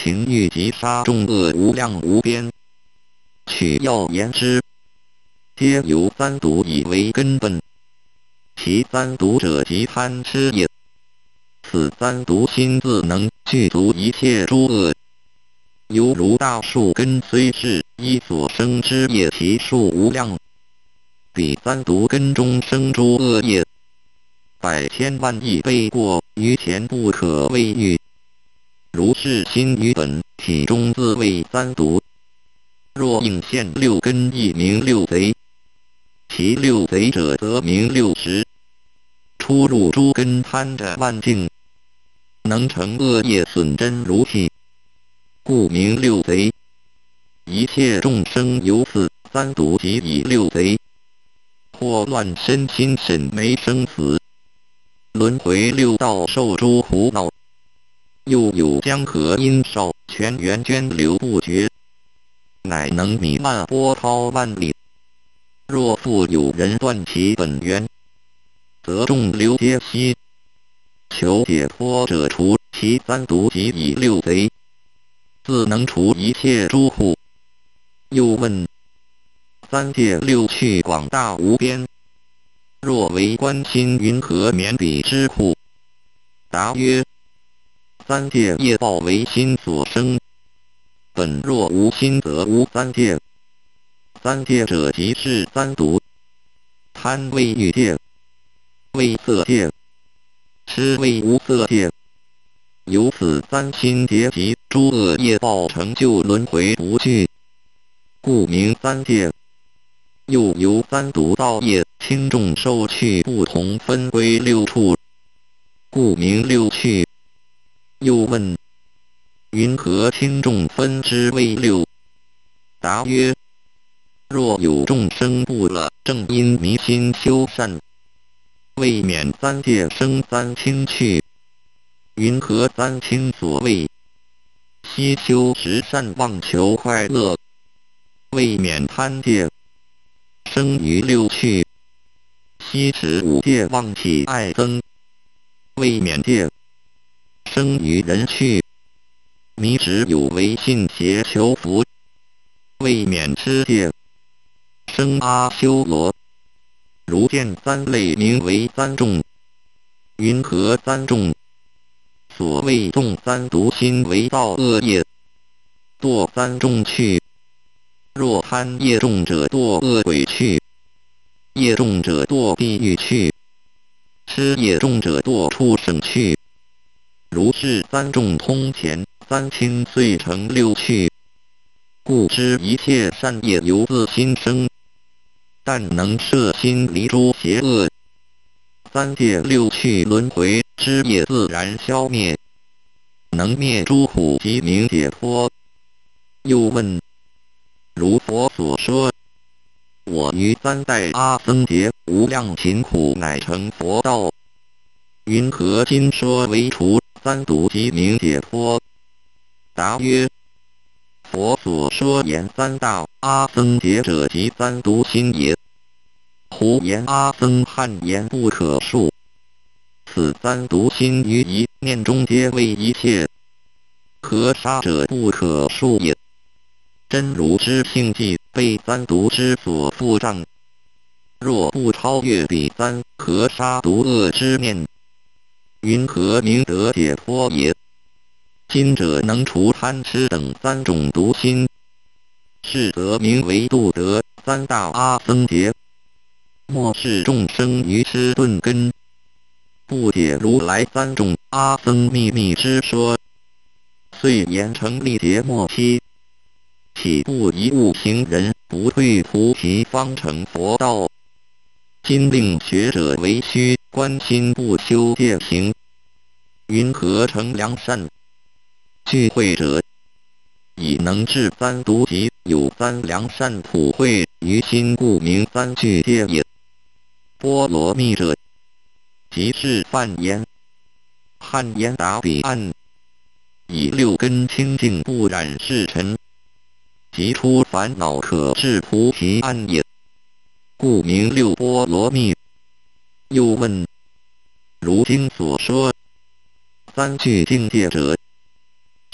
情欲及杀众恶无量无边。取要言之，皆由三毒以为根本。其三毒者即贪痴也。此三毒心自能具足一切诸恶，犹如大树根虽是一所生之业，其数无量。彼三毒根中生诸恶业，百千万亿倍过于前，不可谓喻。如是心于本体中自谓三毒。若应现六根，亦名六贼。其六贼者，则名六识。出入诸根，贪着万境，能成恶业，损真如替，故名六贼。一切众生由此三毒即以六贼，或乱身心，审没生死，轮回六道，受诸苦恼。又有江河阴少，泉源涓流不绝，乃能弥漫波涛万里。若复有人断其本源，则众流皆息。求解脱者，除其三毒，即以六贼，自能除一切诸苦。又问：三界六趣广大无边，若为观心，云何免彼之苦？答曰：三界业报为心所生，本若无心，则无三界。三界者，即是三毒：贪为欲界，为色界，痴为无色界。由此三心结集，诸恶业报成就轮回不惧，故名三界。又由三毒造业，轻重受趣不同，分归六处，故名六趣。又问：云何轻重分之为六？答曰：若有众生不了正因，迷心修善，为免三界生三轻趣。云何三轻所谓？悉修十善，妄求快乐，为免贪界生于六趣。悉持五戒，妄起爱憎，为免戒生于人趣。迷执有为，信邪求福，为免痴戒生阿修罗。如见三类，名为三众。云何三众？所谓纵三毒心，为造恶业，堕三众趣。若贪业重者，堕恶鬼趣；业重者，堕地狱趣；痴业重者，堕畜生趣。如是三众通前，三轻遂成六趣。故知一切善业由自心生，但能摄心离诸邪恶，三界六趣轮回之业自然消灭，能灭诸苦，即名解脱。又问：如佛所说，我于三代阿僧劫无量勤苦，乃成佛道，云何今说为除三毒，即名解脱？答曰：佛所说言三大阿僧劫者，即三毒心也。胡言阿僧汉言不可数。此三毒心于一念中，皆为一切可杀者不可数也。真如之性即被三毒之所覆障，若不超越彼三可杀毒恶之念，云何名得解脱也？今者能除贪痴等三种毒心，是则名为度得三大阿僧劫。莫视众生于痴钝根，不解如来三种阿僧秘密之说，遂言成历劫末期，岂不一物行人，不退菩提，方成佛道？今令学者为虚观心，不修戒行，云何成良善？聚会者，以能治三毒，即有三良善普惠于心，故名三聚戒也。波罗蜜者，即是梵言，汉言达彼岸，以六根清净不染世尘，即出烦恼，可至菩提岸也。故名六波罗蜜。又问：如经所说三聚境界者，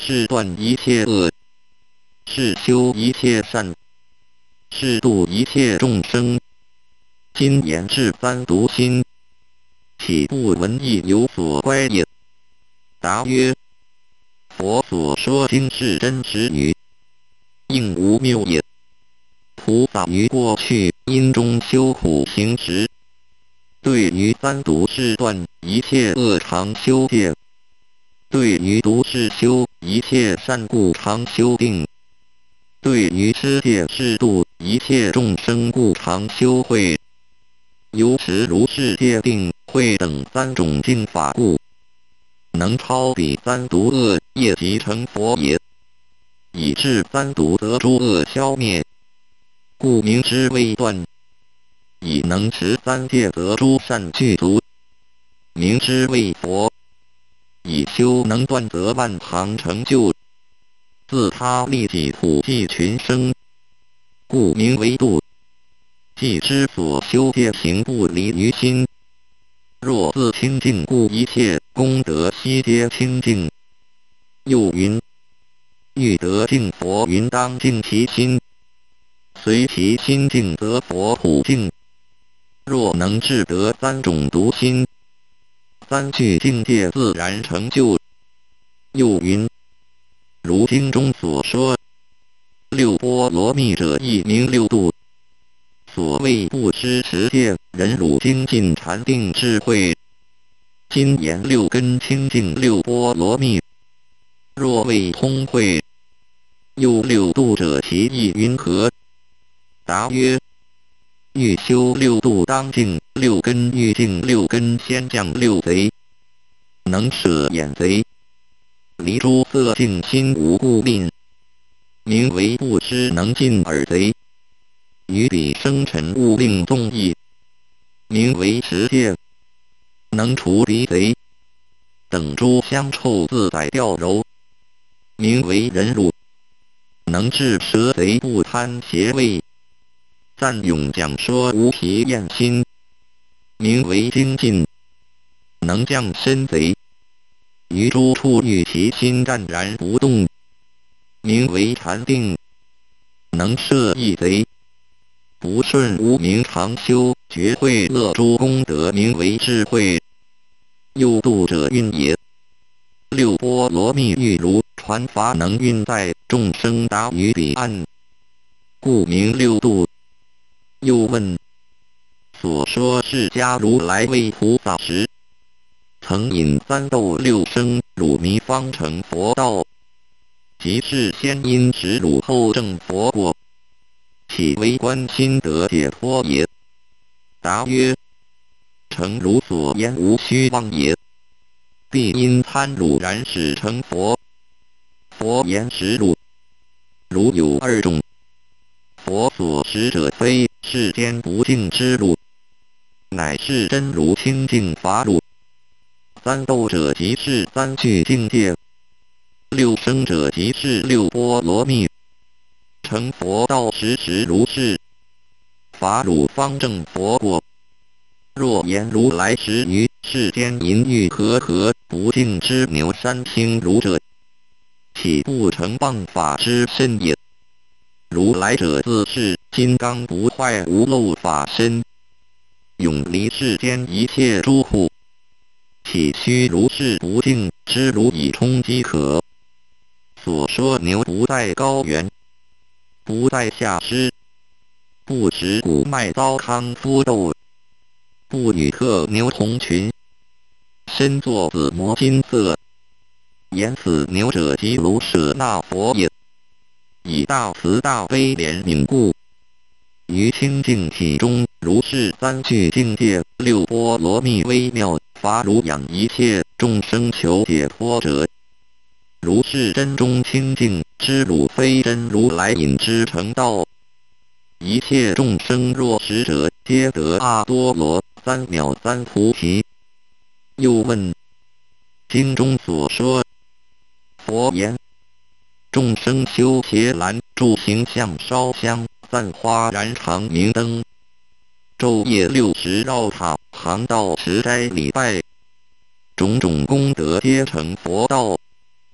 是断一切恶，是修一切善，是度一切众生。今言至三毒心，岂不闻亦有所乖也？答曰：佛所说经是真实语，应无谬也。菩萨于过去因中修苦行时，对于三毒是断一切恶常修戒，对于毒是修一切善故常修定，对于持戒是度一切众生故常修慧。由持如是戒定慧等三种境法故，能超彼三毒恶业即成佛也。以至三毒得诸恶消灭，故名之为断。以能持三戒得诸善具足，名之为佛。以修能断得万行成就，自他利己普济群生，故名为度。既之所修戒行不离于心，若自清净故一切功德悉皆清净。又云：欲得净佛云当净其心，随其心净则佛普净。若能治得三种毒心，三具境界自然成就。又云：如经中所说，六波罗蜜者亦名六度。所谓不施持戒、忍辱、精进、禅定、智慧，今言六根清净六波罗蜜。若未通会，又六度者其意云何？答曰：欲修六度当净六根，欲净六根先降六贼，能舍眼贼，离诸色净心无故吝，名为不施能尽耳贼。于彼生尘物令纵意，名为持戒。能除离贼等诸香臭自在调柔，名为忍辱。能治蛇贼不贪邪味，赞咏讲说无疲厌心，名为精进。能降身贼于诸处欲其心湛然不动，名为禅定。能摄一贼不顺无明常修觉慧乐诸功德，名为智慧。又度者运也。六波罗蜜欲如传法，能运载众生达于彼岸，故名六度。又问：所说释迦如来为菩萨时，曾饮三豆六生乳糜方成佛道，即是先因食乳后证佛果，岂为观心得解脱也？答曰：诚如所言，无虚妄也。必因贪乳然使成佛。佛言食乳，乳有二种，佛所食者非世间不净之乳，乃是真如清净法乳。三豆者即是三具境界，六生者即是六波罗蜜。成佛道时如是，法乳方证佛果。若言如来食于世间淫欲和合不净之牛山青如者，岂不成谤法之身也？如来者自是金刚不坏无漏法身，永离世间一切诸苦，岂须如是不净之乳以充饥渴？所说牛不在高原，不在下施，不食谷麦糟糠麸豆，不与特牛同群，身作紫磨金色。言此牛者即卢舍那佛也。以大慈大悲怜悯故，于清净体中如是三具境界六波罗蜜微妙法乳养一切众生求解脱者。如是真中清净之乳，非真如来引之成道。一切众生若食者，皆得阿多罗三藐三菩提。又问：经中所说，佛言众生修伽蓝住形象烧香散花燃长明灯，昼夜60绕塔行道持斋礼拜，种种功德皆成佛道。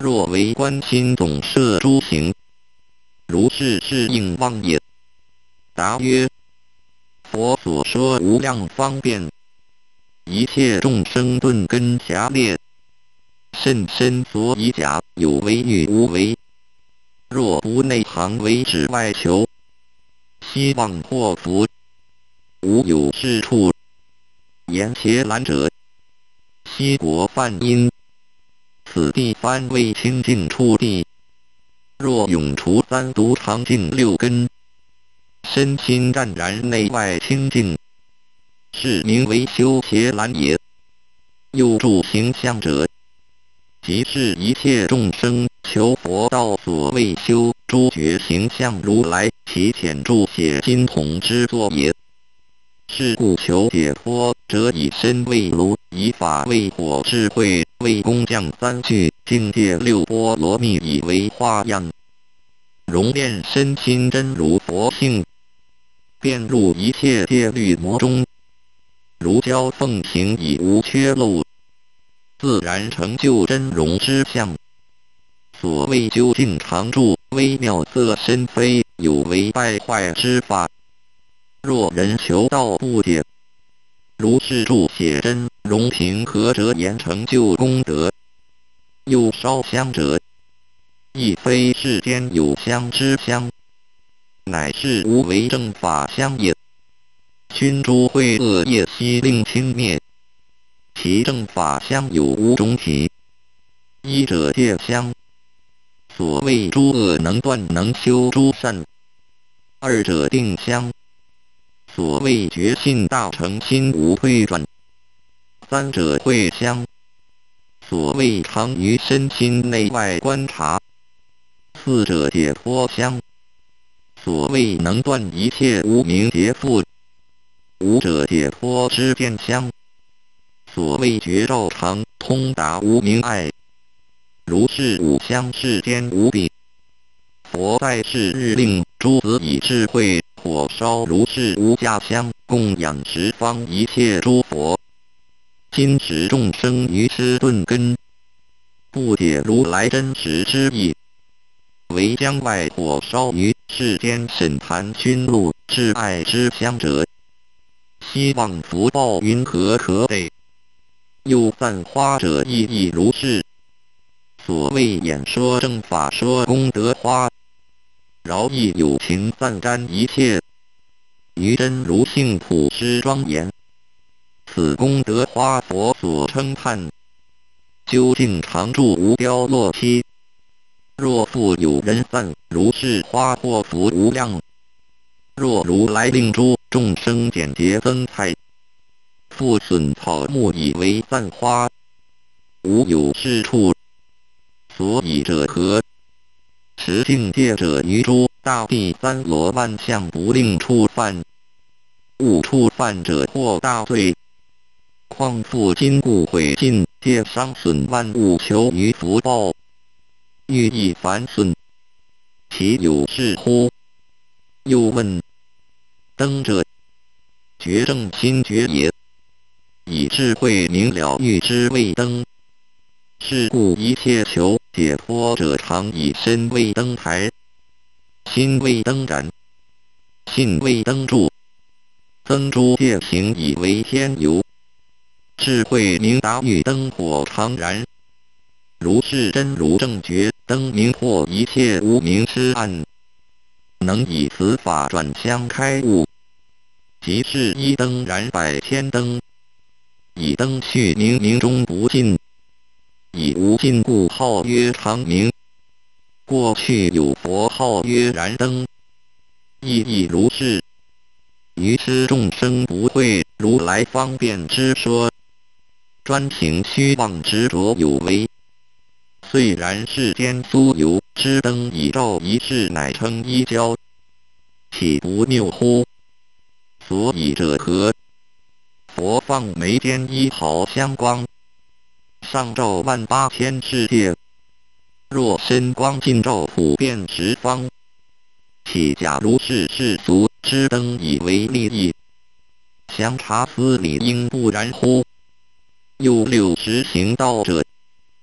若为观心总摄诸行，如是是应妄也。答曰：佛所说无量方便，一切众生顿根狭劣，甚深所以假，有为与无为。若不内行为止外求，希望祸福，无有是处。言伽蓝者，西国梵音，此地番为清净处地。若永除三毒常净六根，身心湛然内外清净，是名为修伽蓝也。又著形象者，即是一切众生求佛道所谓修诸觉形象如来，其浅著写金筒之作也。是故求解脱者，以身为炉，以法为火，智慧为工匠，三句境界六波罗蜜以为花样，熔炼身心真如佛性，遍入一切戒律魔中，如胶奉行以无缺漏，自然成就真容之相。所谓究竟常住微妙色身，非有为败坏之法。若人求道不解，如是注写真容平和者言成就功德，又烧香者，亦非世间有香之香，乃是无为正法香也。熏诸秽恶业，悉令清灭。其正法香有五种体：一者戒香，所谓诸恶能断能修诸善；二者定香，所谓觉信大成心无退转；三者慧香，所谓常于身心内外观察；四者解脱香，所谓能断一切无明劫缚；五者解脱之见香，所谓觉照常通达无明碍。如是五香世间无比。佛在世日令诸子以智慧火烧如是无价香，供养十方一切诸佛。今使众生愚痴钝根，不解如来真实之意，唯将外火烧于世间审坛熏露至爱之香者，希望福报云何可得？又散花者亦如是。所谓演说正法，说功德花，饶益有情，散沾一切，于真如性普施庄严。此功德花佛所称叹，究竟常住无凋落期。若复有人散如是花，祸福无量。若如来令诸众生简洁增菜，复损草木以为散花，无有是处。所以者何？持境界者于诸大地三罗万象不令触犯，误触犯者获大罪。况复今故毁尽皆伤损万物，求于福报，欲益凡损，其有是乎？又问：灯者，觉正心觉也，以智慧明了欲之为灯。是故一切求解脱者，常以身为灯台，心为灯盏，信为灯柱，增诸戒行以为天油，智慧明达欲灯火常燃。如是真如正觉灯明破一切无明之暗，能以此法转相开悟，即是一灯燃百千灯，以灯去明，明中不尽。以无尽故号曰常明。过去有佛号曰燃灯，亦如是。愚痴众生不会如来方便之说，专行虚妄执着有为。虽然世间酥油之灯以照一世，乃称一交，岂不谬乎？所以者何？佛放眉间一毫香光，上照万八千世界。若身光尽照普遍十方，岂假如是世俗之灯以为利益？详察思理应不然乎？又60行道者，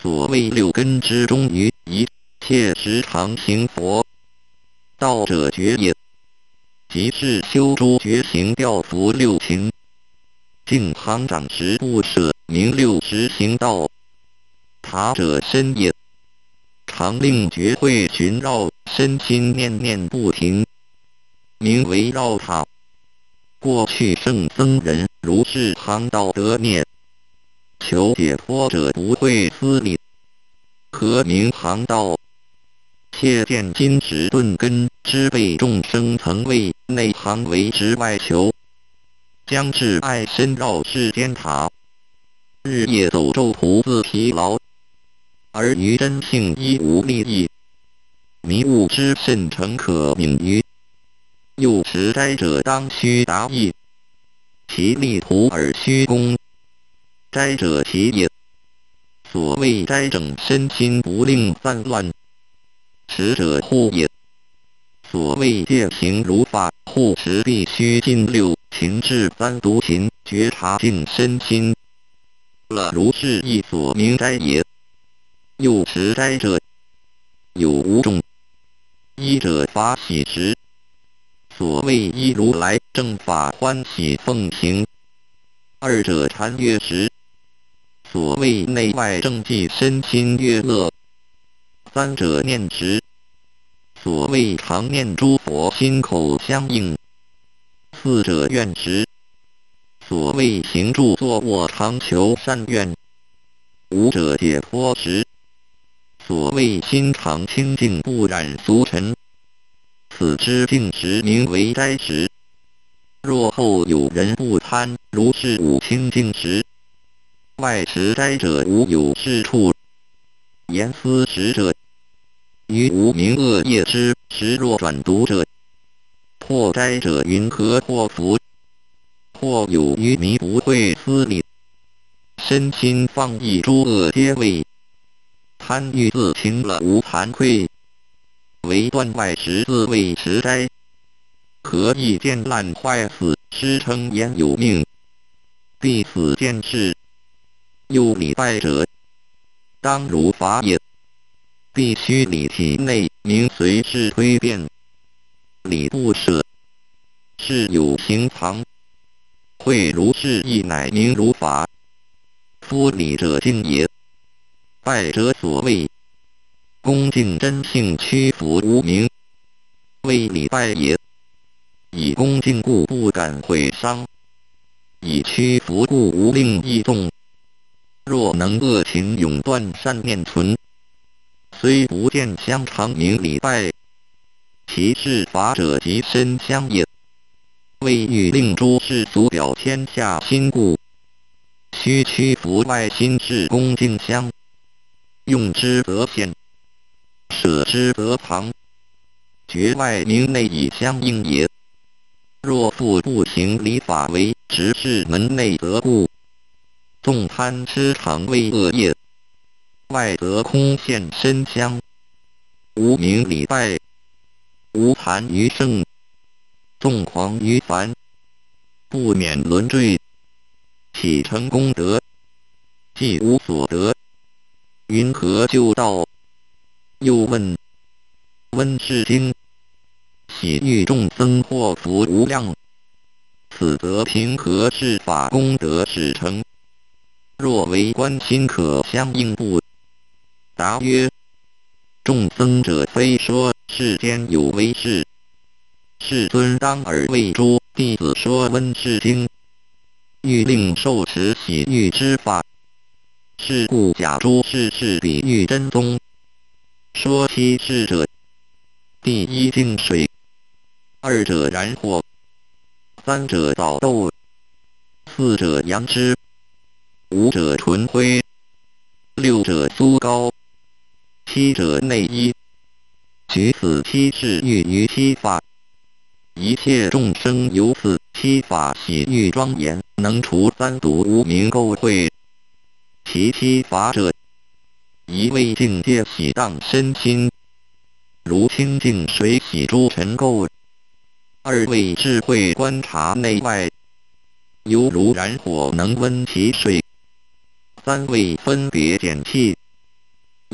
所谓六根之中于一切时常行佛道者觉也，即是修诸觉行调伏六情，净行长时不舍，名六识行道。他者身也，常令觉会循绕，身心念念不停，名为绕塔。过去圣僧人如是行道得念，求解脱者不会思虑，何名行道？切见今时顿根知被众生曾为内行为之外求，将至爱深绕世间塔，日夜走昼徒自疲劳，而于真性亦无利益，迷悟之甚诚可悯于。又持斋者当须达意，其力图而虚功。斋者其也，所谓斋整身心不令散乱，持者护也。所谓戒行如法，护持必须尽六情至三毒勤，觉察净身心了，如是亦所名斋也。又持斋者有五种：一者法喜时，所谓依如来正法欢喜奉行；二者禅悦时，所谓内外正寂身心悦乐；三者念时，所谓常念诸佛心口相应；四者愿时，所谓行住坐卧常求善愿；五者解脱时，所谓心常清净不染俗尘。此之净时名为斋时。若后有人不贪，如是五清净时，外持斋者无有是处。言思时者，于无明恶业之时若转读者，破斋者云何破福？或有愚迷不会思虑，身心放逸诸恶皆为贪欲自情了无惭愧，唯断外时自谓持斋，何以见烂坏死，师称言有命，必死见事。又礼拜者，当如法也，必须礼体内，名随事推变。礼不舍，是有行藏，会如是亦乃名如法。夫礼者敬也，拜者所谓恭敬真性屈服无名，为礼拜也。以恭敬故不敢毁伤，以屈服故无令异动。若能恶情永断，善念存，虽不见相常名礼拜，其是法者即身相也。为欲令诸世俗表天下心故，须屈服外心是恭敬相，用之则现，舍之则藏，觉外明内以相应也。若复不行礼法为执事门内则故，纵贪吃常为恶业，外则空现身相，无名礼拜，无惭于圣，纵狂于凡，不免轮坠，岂成功德？既无所得，云何救道？又问：温世经，喜欲众僧祸福无量，此则凭何是法功德始成？若为观心可相应不？答曰：众僧者非说世间有为事，世尊当尔为诸弟子说温世经，欲令受持喜欲之法。是故假诸世事比喻真宗。说七事者，第一净水，二者燃火，三者捣豆，四者扬脂，五者纯灰，六者酥膏，七者内衣。举此七事喻于七法，一切众生由此七法喜欲庄严，能除三毒无明垢秽。其七法者，一为境界喜荡身心，如清净水洗诸尘垢；二为智慧观察内外，犹如燃火能温其水；三为分别减气，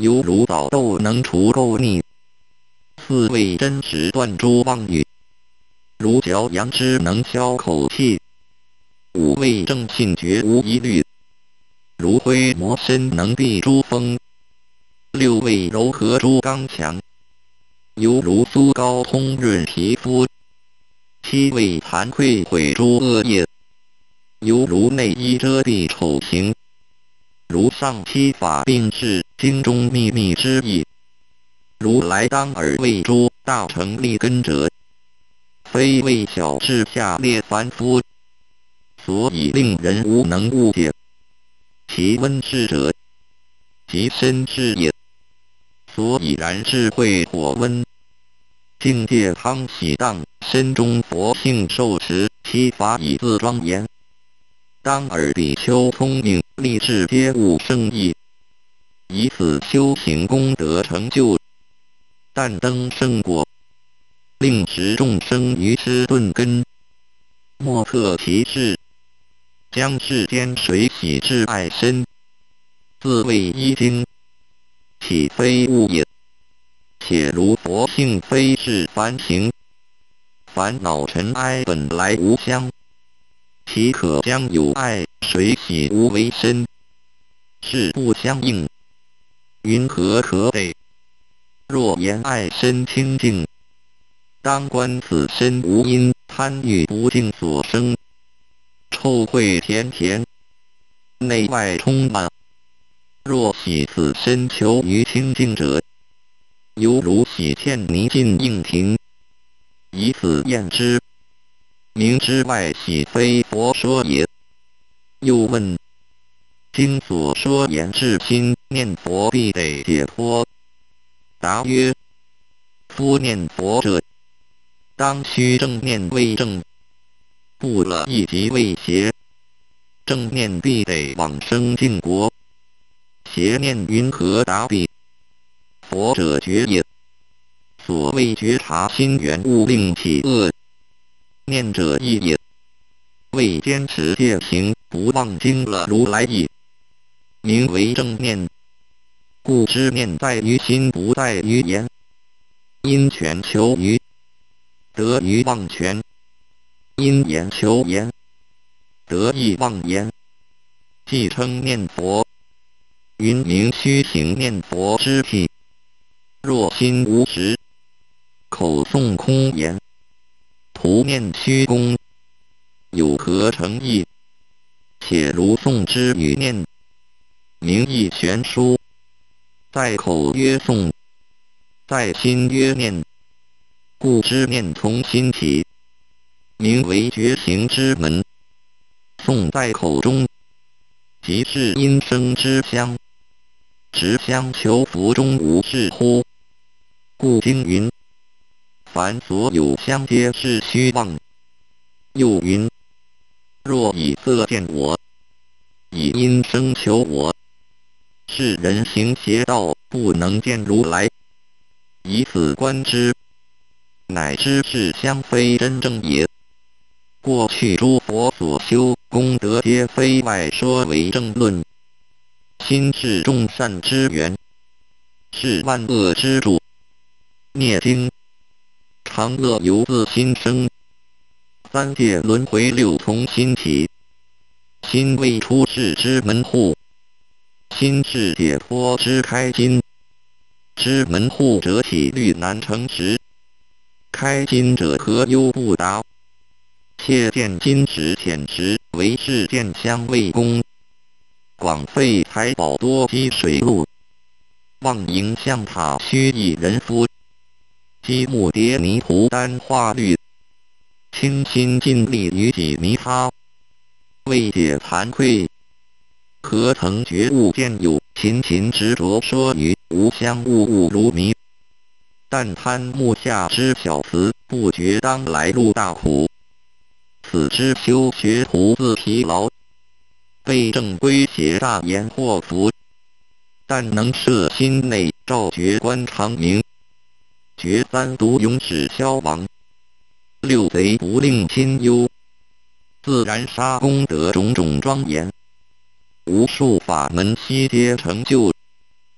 犹如枣豆能除垢腻。四味真实断诸妄语，如嚼杨枝能消口气。五味正信绝无疑虑，如灰魔身能避诸风。六味柔和诸刚强，犹如酥膏通润皮肤。七味惭愧毁诸恶业，犹如内衣遮蔽丑行。如上七法并是经中秘密之意。如来当尔为诸大乘立根者，非为小智下列凡夫，所以令人无能误解。其温炽者，即身是也。所以然智慧火温，境界汤喜荡，身中佛性受持，其法以自庄严。当尔比丘聪明，立志皆悟圣意，以此修行功德成就，但登圣果，令使众生于痴顿根。莫测其事，将世间水洗至爱身，自谓一经，岂非物也？且如佛性非是凡行，烦恼尘埃本来无相，岂可将有爱水洗无为身？是不相应，云何可得？若言爱身清净，当观此身无因贪欲不净所生，臭秽甜甜，内外充满。若洗此身求于清净者，犹如洗茜泥进硬瓶，以此验之，明之外洗非佛说也。又问：经所说言至心念佛必得解脱，答曰：夫念佛者，当须正念为正，不了亦即为邪。正念必得往生净国，邪念云何达彼？佛者觉也。所谓觉察心源物令起恶念者亦也。为坚持戒行，不忘经了如来意，名为正念。故知念在于心，不在于言。因权求于得于忘权，因言求言得亦忘言。既称念佛，云名须行念佛之体。若心无实，口诵空言，徒念虚功，有何成意？且如诵之语念，名义悬殊，在口曰诵，在心曰念，故知念从心起，名为觉行之门。诵在口中，即是音声之相，持相求福中无是乎？故经云：凡所有相皆是虚妄。又云：若以色见我，以音声求我，是人行邪道，不能见如来。以此观之，乃知是相非真正也。过去诸佛所修功德，皆非外说为正论。心是众善之源，是万恶之主。念经，常乐由自心生。三界轮回六从心起。心为出世之门户，心是解脱之开金。知门户者体虑难成时，开金者何忧不达？切见金石浅时，为世见香为功。广费财宝多积水路，望迎象塔须一人夫。积木叠泥涂丹化绿，倾心尽力于己弥他。为解惭愧，何曾觉悟见有？勤勤执着说语，无相物物如迷。但贪目下之小词，不觉当来入大苦。此之修学徒自疲劳，被正规邪大言祸福。但能摄心内，照觉观常明。觉三毒永止消亡，六贼不令亲忧。自然杀功德种种庄严，无数法门悉皆成就。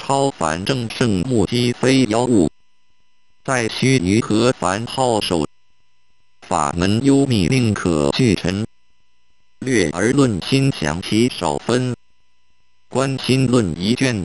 超凡正圣目击非妖物，在须臾何凡好手，法门幽秘令可具陈。略而论心详其少分，观心论一卷。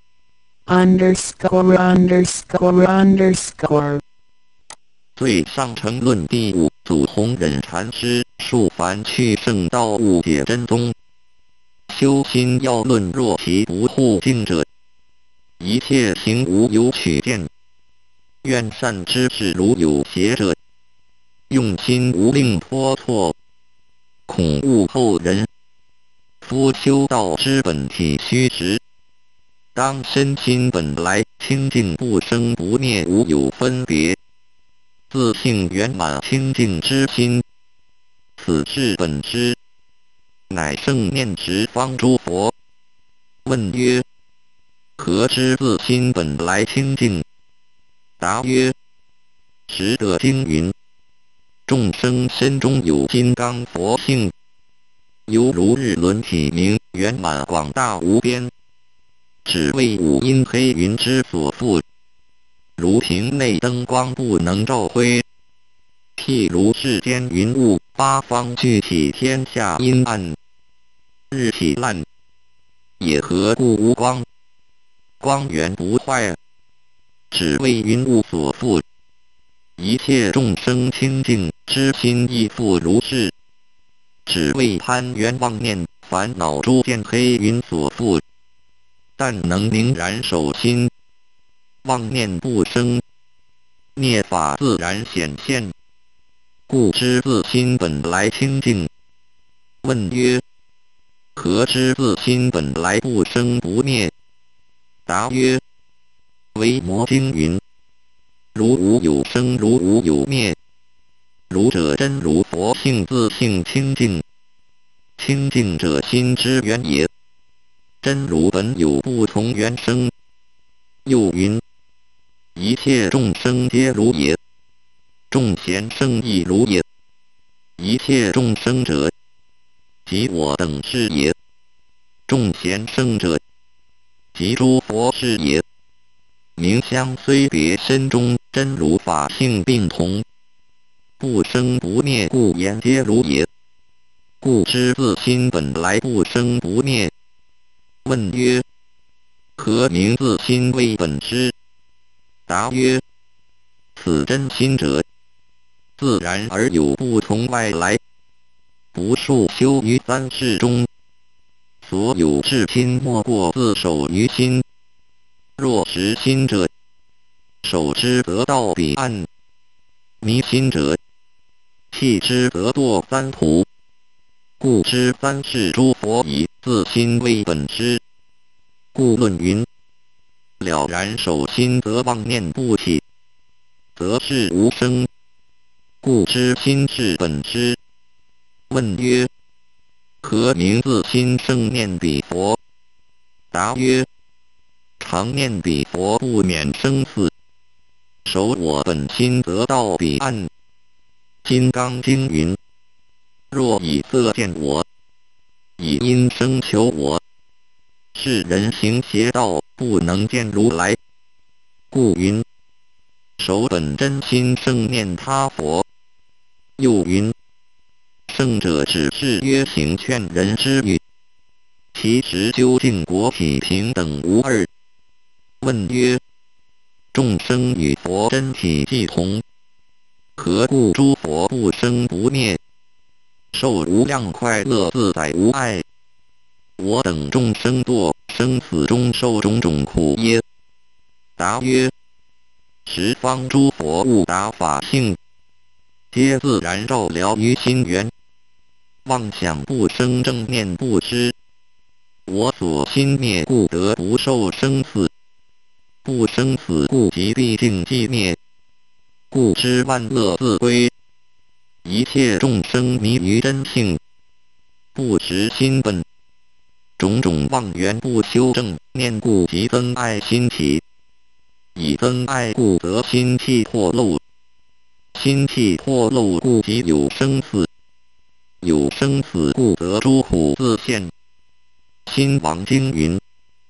____________ 最上乘论第5祖弘忍禅师述凡去圣道悟解真宗。修心要论若其不护境者，一切行无有取见。愿善知识如有邪者，用心无令脱错，恐误后人。夫修道之本体虚实，当身心本来清净不生不灭，无有分别，自性圆满清净之心，此是本知，乃圣念十方诸佛。问曰：何知自心本来清净？答曰：识得经云，众生身中有金刚佛性，犹如日轮体明，圆满广大无边，只为五阴黑云之所覆，如瓶内灯光不能照辉，譬如世间云雾，八方俱起天下阴暗，日起烂，也何故无光？光源不坏，只为云雾所覆，一切众生清净之心亦复如是，只为攀缘妄念烦恼诸见黑云所覆，但能明然守心，妄念不生，孽法自然显现，故知自心本来清净。问曰：何知自心本来不生不灭？答曰：维摩经云，如无有生，如无有灭，如者真如佛性自性清净，清净者心之源也。真如本有不同缘生。又云，一切众生皆如也，众贤圣亦如也，一切众生者，即我等是也，众贤圣者，即诸佛是也。名相虽别，身中真如法性并同，不生不灭，故言皆如也。故知自心本来不生不灭。问曰：何名自心为本知？答曰：此真心者，自然而有不同外来，不数修于三世中，所有至亲莫过自守于心。若识心者，守之则到彼岸；迷心者，弃之则堕三途。故知三世诸佛以自心为本知。故论云：了然守心，则妄念不起，则是无生。故知心是本知。问曰：何名自心生念彼佛？答曰：常念彼佛，不免生死，守我本心，则到彼岸。金刚经云：若以色见我，以音声求我，是人行邪道，不能见如来。故云：守本真心，生念他佛。又云：圣者只是约行劝人之语，其实究竟国体平等无二。问曰：众生与佛真体既同，何故诸佛不生不灭，受无量快乐自在无碍？我等众生堕生死中受种种苦耶？答曰：十方诸佛悟达法性，皆自然照疗于心源，妄想不生，正念不知。我所心灭，故得不受生死，不生死故即毕竟寂灭，故知万乐自归。一切众生迷于真性，不识心本，种种妄缘不修正，念故即增爱心起，以增爱故得心气破漏，心气破漏故即有生死，有生死故得诸苦自现。心王经云：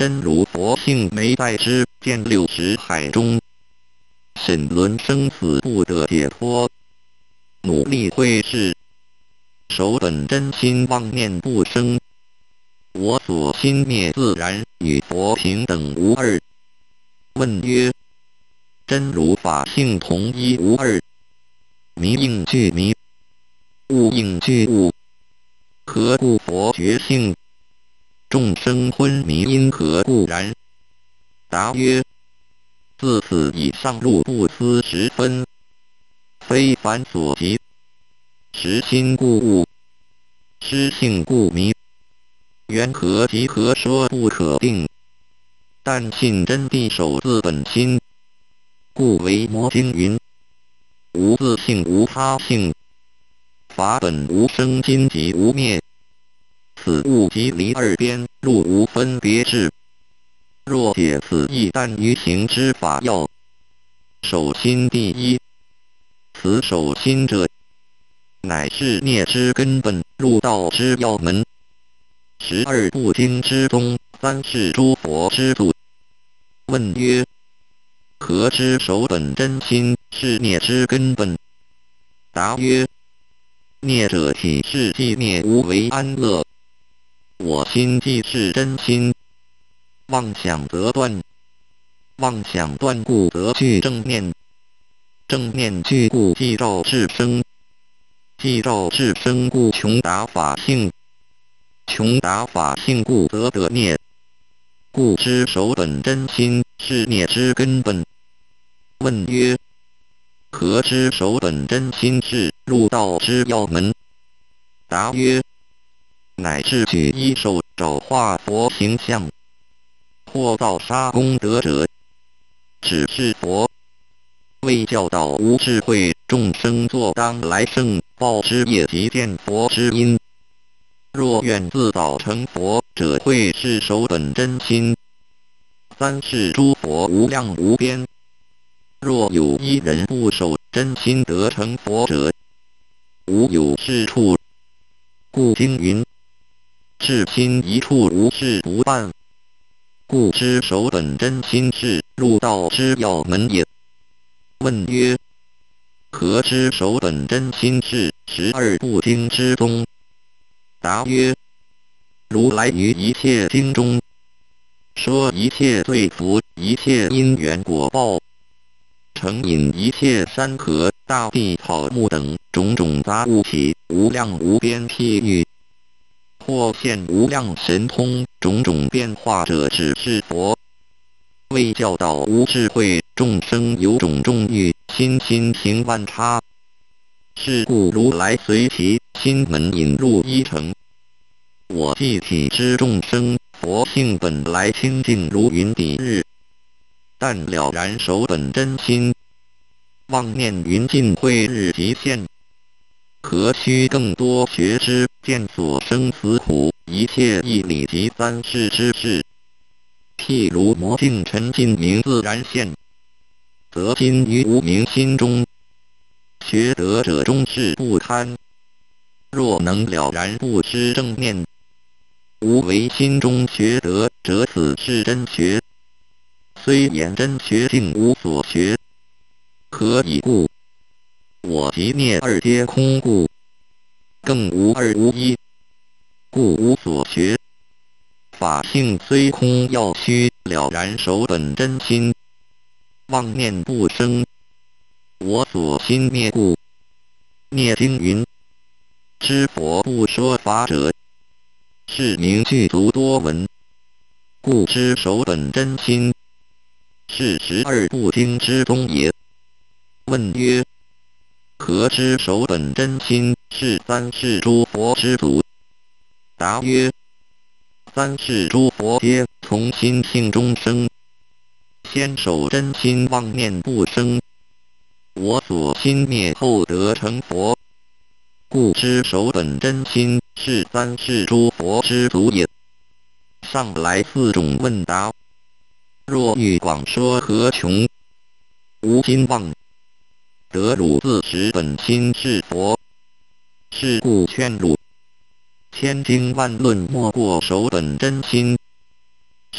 真如佛性没在之见60海中，沈沦生死不得解脱，努力会事，守本真心妄念不生。我所心灭自然与佛平等无二。问曰：真如法性同一无二？迷应具迷，悟应具悟，何故佛觉性？众生昏迷因何故然？答曰：自此以上入不思时分，非凡所及，实心故悟，失性故迷。缘何及何说不可定，但信真谛守自本心，故为魔经云：无自性无他性，法本无生今即无灭，此物即离二边，路无分别智。若解此义，但于行之法要，守心第一。此守心者，乃是灭之根本，入道之要门。12部经之宗，3是诸佛之祖。问曰：何知守本真心是灭之根本？答曰：灭者体是寂灭无为安乐，我心即是真心。妄想则断，妄想断故则具正念，正念具故即照至生，即照至生故穷达法性，穷达法性故则得灭，故知守本真心是灭之根本。问曰：何知守本真心是入道之要门？答曰：乃至举一手找化佛形象，或造杀功德者，只是佛，为教导无智慧众生作当来生报之业及见佛之因。若愿自早成佛者，会是守本真心。3是诸佛无量无边，若有一人不守真心得成佛者，无有是处。故经云：至心一处，无事不办。故知守本真心是入道之要门也。问曰：何知守本真心是12部经之宗？答曰：如来于一切经中说一切罪福，一切因缘果报，成引一切山河大地草木等种种杂物体，无量无边譬喻，或现无量神通，种种变化者，只是佛，为教导无智慧众生有种种欲，心心行万差。是故如来随其心门引入一城。我既体知众生佛性本来清净如云蔽日，但了然守本真心，妄念云尽慧日即现。何须更多学之见所生死苦，一切义理及3世之事。譬如魔镜沉尽明自然现，则今于无明心中，学得者终是不堪。若能了然不知正念，无为心中学得者，此是真学。虽言真学竟无所学，何以故？我即灭二皆空故，更无二无一，故无所学。法性虽空要虚，了然守本真心，妄念不生，我所心灭故。灭经云：知佛不说法者，是名具足多闻，故知守本真心，是12部经之宗也。问曰：何知守本真心是3世诸佛之祖？答曰：3世诸佛皆从心性中生，先守真心，妄念不生，我所心灭后得成佛，故知守本真心是3世诸佛之祖也。上来4种问答，若欲广说何穷，无今忘，得汝自识本心是佛，是故劝汝千经万论莫过守本真心，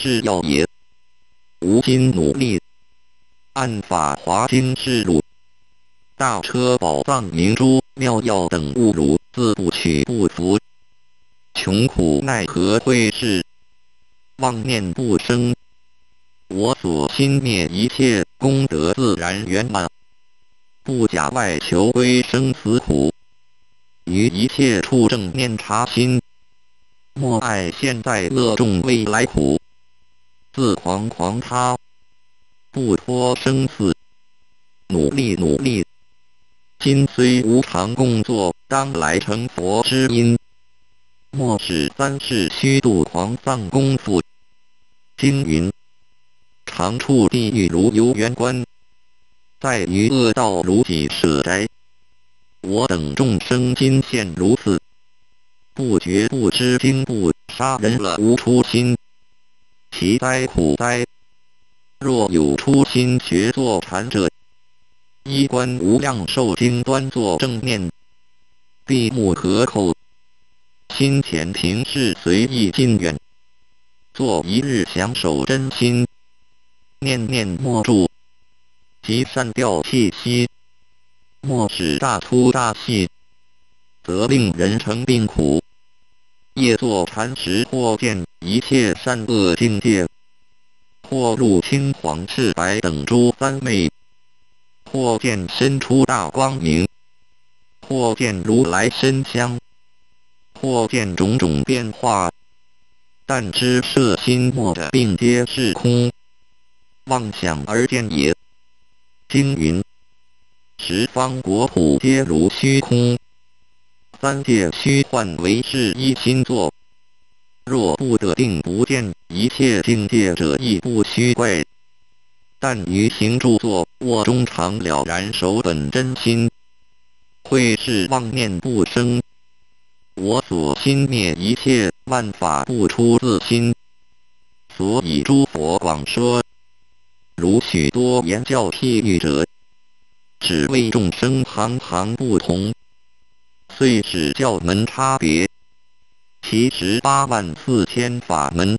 是要也。吾今努力，按法华经示录，大车宝藏明珠妙药等物汝自不取不服，穷苦奈何会是？妄念不生，我所心灭一切功德自然圆满，不假外求归生死苦。于一切处正念察心，莫爱现在乐重未来苦。自狂他，不脱生死，努力努力。今虽无常工作，当来成佛之因。莫使三世虚度狂丧功夫。经云：常处地狱如游园关，在于恶道如己舍宅。我等众生今现如此，不觉不知经不杀人了无初心，其哉苦哉！若有初心学坐禅者，衣冠无量寿经端坐正念，闭目合口，心前平视随意近远，坐一日降守真心，念念莫住，即散掉气息。莫使大粗大细，则令人成病苦。夜坐禅时，或见一切善恶境界，或入青黄赤白等诸三昧，或见身出大光明，或见如来身香，或见种种变化。但知摄心莫的并皆是空，妄想而见也。经云：十方国土皆如虚空，三界虚幻为是一心作。若不得定不见一切境界者，亦不虚怪。但于行住坐卧中常了然守本真心，会是妄念不生。我所心灭一切万法不出自心，所以诸佛广说，如许多言教譬喻者，只为众生行行不同，虽是教门差别，其实84000法门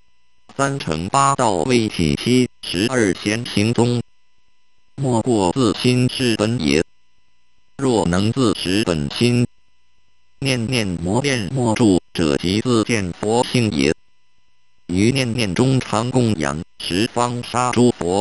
，3乘8道为体712贤行宗，莫过自心是本也。若能自识本心，念念磨练莫住者，即自见佛性也。于念念中常供养十方刹诸佛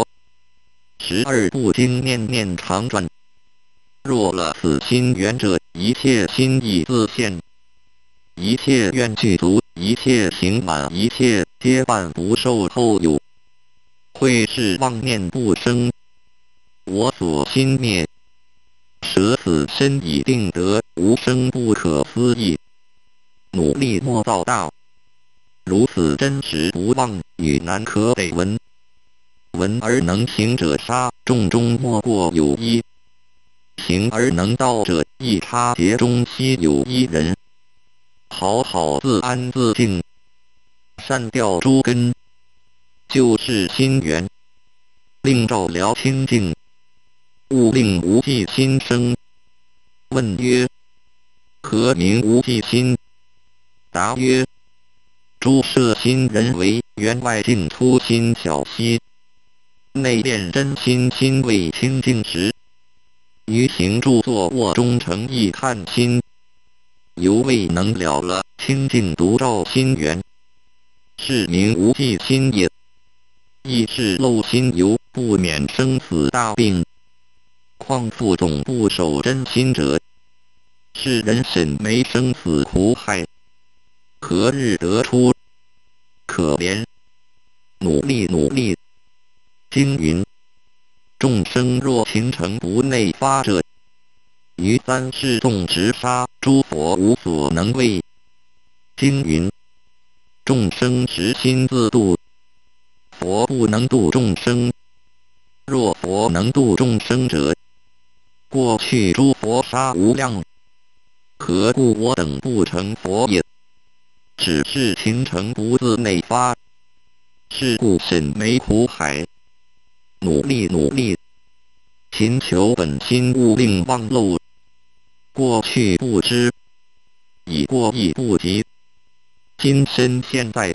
，12部经念念常转。若了此心缘者，一切心意自现，一切愿具足，一切行满，一切皆办不受后有。会是妄念不生，我所心灭，舍此身已定得无生不可思议。努力莫造大，如此真实不忘，与难可得闻。闻而能行者杀，众中莫过有一；行而能到者，亦差劫中悉有一人。好好自安自静，善掉诸根，就是心源，令照了清净，勿令无记心生。问曰：何名无记心？答曰：诸摄心人为员外境粗心小息，内练真心心未清净时，于行住坐卧中诚意看心，犹未能了清净独照心源，是名无记心也。亦是漏心犹不免生死大病，况复总不守真心者，是人审没生死苦海，何日得出？可怜！努力努力！经云：众生若情诚不内发者，于三世纵直杀，诸佛无所能为。经云：众生实心自度，佛不能度众生。若佛能度众生者，过去诸佛杀无量，何故我等不成佛也？只是情诚不自内发，是故审没苦海。努力努力，勤求本心，勿令忘漏。过去不知，已过亦不及。今生现在有，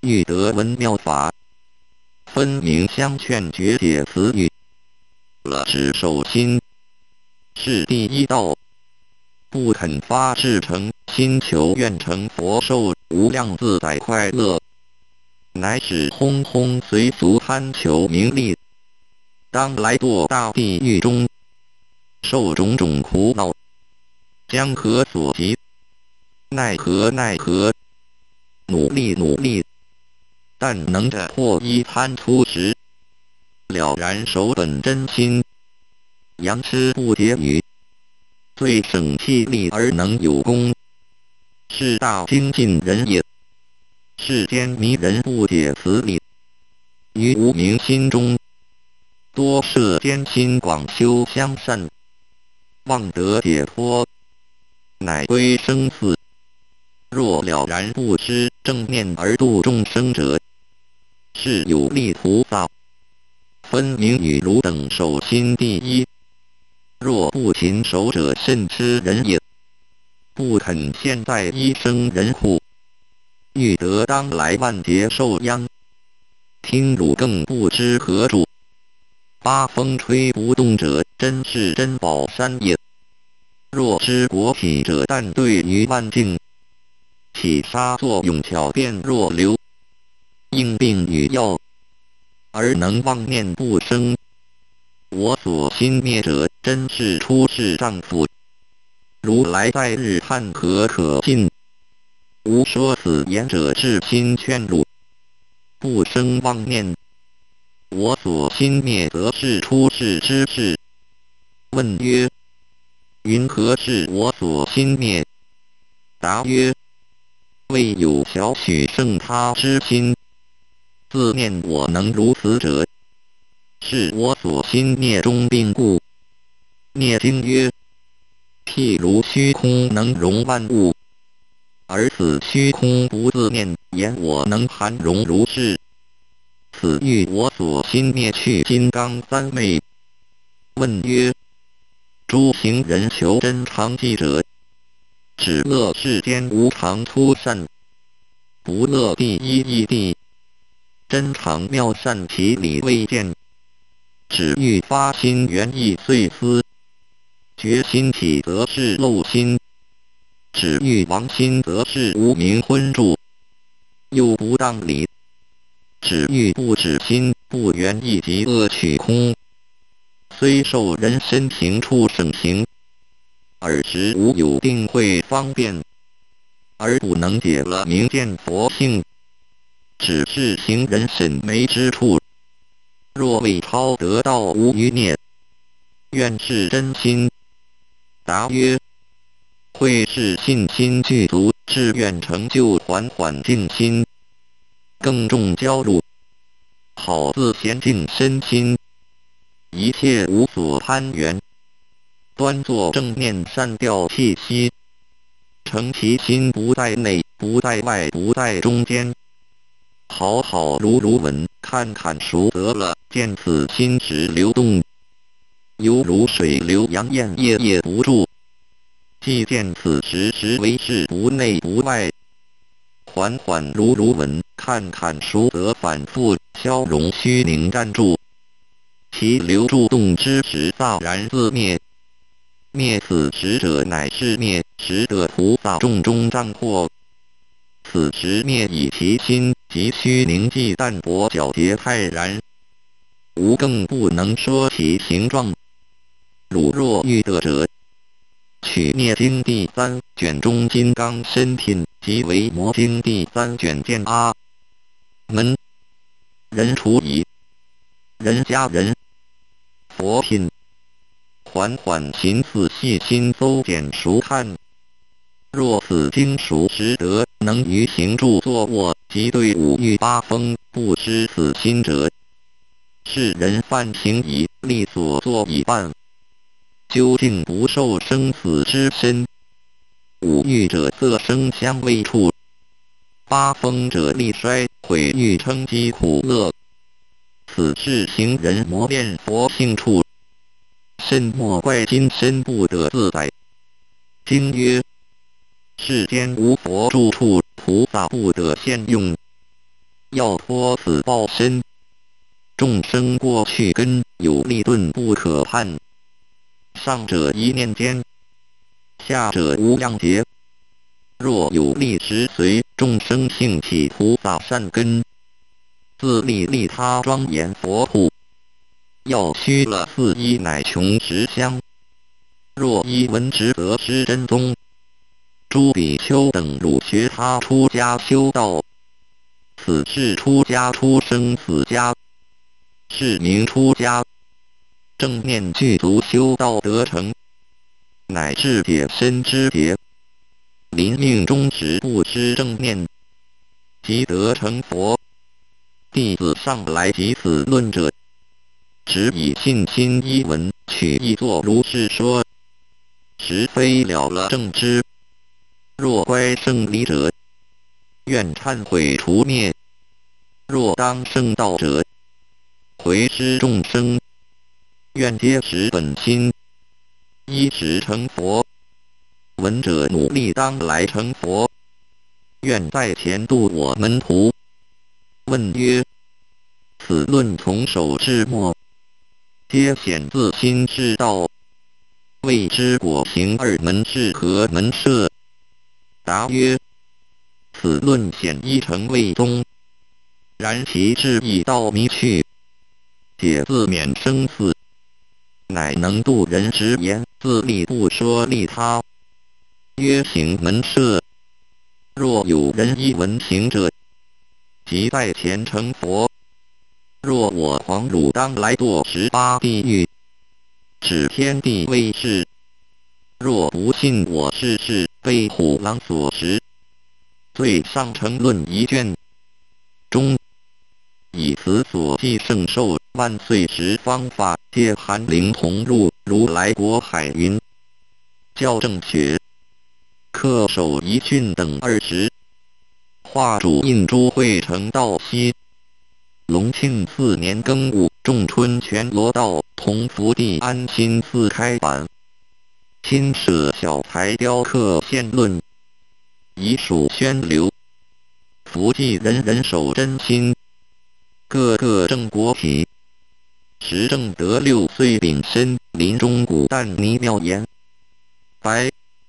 欲得闻妙法，分明相劝绝解词语，了只守心，是第一道。不肯发至诚心求愿成佛寿无量自在快乐，乃使轰轰随俗贪求名利，当来堕大地狱中，受种种苦恼，将何所及？奈何奈何！努力努力，但能着破一贪出时，了然守本真心，扬痴不结语，最省气力而能有功，是大精进人也。世间迷人不解此理，于无明心中，多设艰辛广修香善，望得解脱，乃归生死。若了然不知正念而度众生者，是有力菩萨，分明与汝等守心第一。若不勤守者，甚痴人也。不肯现在一生人护，欲得当来万劫受殃。听汝更不知何主，八风吹不动者，真是珍宝山也。若知国体者，但对于万境，起杀作用巧变若流，应病与药，而能妄念不生。我所心灭者，真是出世丈夫。如来在日叹何可尽？无说此言者，至心劝汝，不生妄念。我所心灭，则是出世之事。问曰：云何是我所心灭？答曰：未有小许胜他之心，自念我能如此者，是我所心灭中病故。念经曰：譬如虚空能容万物，而此虚空不自念，言我能含容如是。此欲我所心灭去金刚三昧。问曰：诸行人求真常寂者，只乐世间无常突善，不乐第一义谛。真常妙善其理未见，只欲发心原意遂思。觉心体则是漏心，只欲亡心则是无明昏住。又不当理，只欲不止心，不原意即恶取空。虽受人身行处省行，尔时无有定慧方便，而不能解了明见佛性，只是行人审眉之处。若未超得道无余孽，愿是真心。答曰：会是信心具足，志愿成就，缓缓静心，更重教入，好自娴静身心，一切无所攀缘，端坐正念善调气息，诚其心不在内，不在外，不在中间，好好如稳，看看熟得了，见此心时流动，犹如水流扬雁，夜夜不住。既见此时时为是不内不外，缓缓如稳，看看熟得反复，消融虚凝暂住。其流住动之时，乍然自灭。灭此时者，乃是灭时的菩萨众中障惑。此时灭以其心及虚凝寂淡薄皎洁泰然，吾更不能说其形状。汝若欲得者，取《灭经》第3卷中《金刚身品》即为《魔经》第3卷见阿门。人除以人家人佛品，缓缓寻思细心搜检熟看。若此经熟识得，能于行住坐卧及对五欲八风不失此心者，是人犯行已，力所作已办，究竟不受生死之身。五欲者色声香味触，八风者力衰毁誉称讥苦乐。此是行人磨练佛性处，甚莫怪今身不得自在。经曰：世间无佛住处，菩萨不得现用。 要托此报身。众生过去根有利钝不可判，上者一念间，下者无量劫。若有利时随众生兴起菩萨善根，自利利他庄严佛土。要须了四依乃穷十相，若依闻直则失真宗。诸比丘等汝学他出家修道，此是出家出生死家，是名出家。正念具足修道得成，乃至解身之劫。临命终时不失正念，即得成佛。弟子上来即此论者，只以信心依闻取义作如是说，实非了了正知。若乖圣理者，愿忏悔除灭；若当圣道者，回施众生，愿皆实本心，依时成佛。闻者努力当来成佛，愿在前度我门徒。问曰：此论从首至末，皆显自心是道，未知果行二门是何门摄？答曰：此论显一成为宗，然其志意道迷去，解自免生死，乃能度人直言，自利不说利他。曰行门摄，若有人依闻行者，即在前成佛。若我黄汝当来堕18地狱，指天地为是。若不信我是被虎狼所食，最上乘论一卷中，以此所记圣寿万岁时方法，皆含灵同入如来国海云。校正学恪守遗训等20，画主印诸会成道熙。隆庆4年庚午，仲春全罗道同福地安心寺开版。亲舍小材雕刻现论，遗属宣流。福记人人守真心，个个正国体。时正得6岁丙申，临终古但尼妙言。白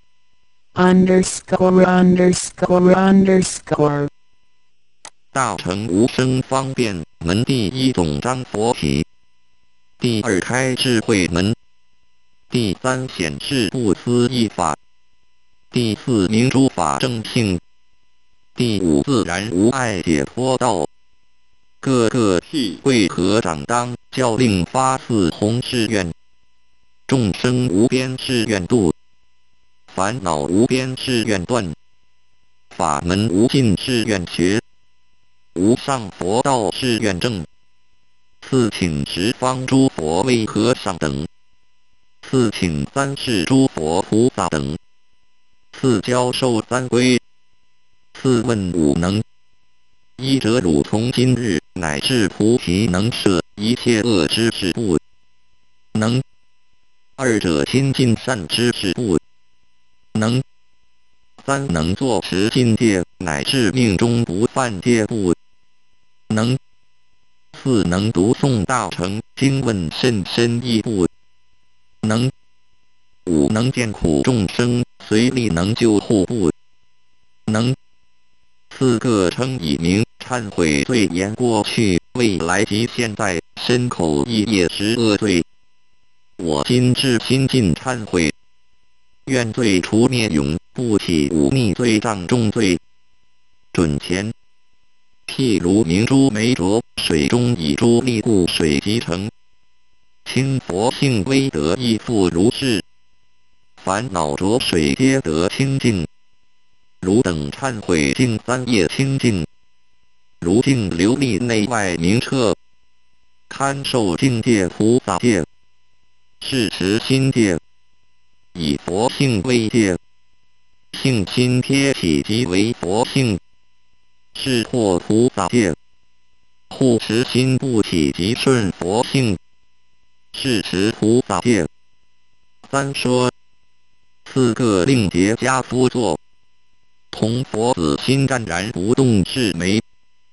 ___________ 大乘无生方便门第1总章佛体，第2开智慧门，第3显示不思议法，第4明诸法正性，第5自然无碍解脱道。各个替会合掌当教令发四弘誓愿，众生无边誓愿度，烦恼无边誓愿断，法门无尽誓愿学，无上佛道誓愿证。次请十方诸佛为和尚等，次请三世诸佛菩萨等，次教授三规，次问五能。一者汝从今日乃至菩提能摄一切恶之事不能；二者亲近善之事不能；三能作持禁戒乃至命中不犯戒不能；四能读诵大乘经问甚深义不能；五能见苦众生随力能救护不能。四个称以名忏悔罪言过去、未来及现在身口意业十恶罪。我今至心尽忏悔，愿罪除灭永，不起忤逆罪障重罪。准前譬如明珠没着，水中以珠粒故水即成。清佛性威德亦复如是，烦恼着水皆得清净。汝等忏悔净三业清净，如净琉璃内外明彻，堪受境界菩萨戒，是持心戒，以佛性为戒，性心贴体即为佛性，是获菩萨戒，护持心不体即顺佛性，是持菩萨戒。三说四个令结跏趺坐，同佛子心湛然不动是没。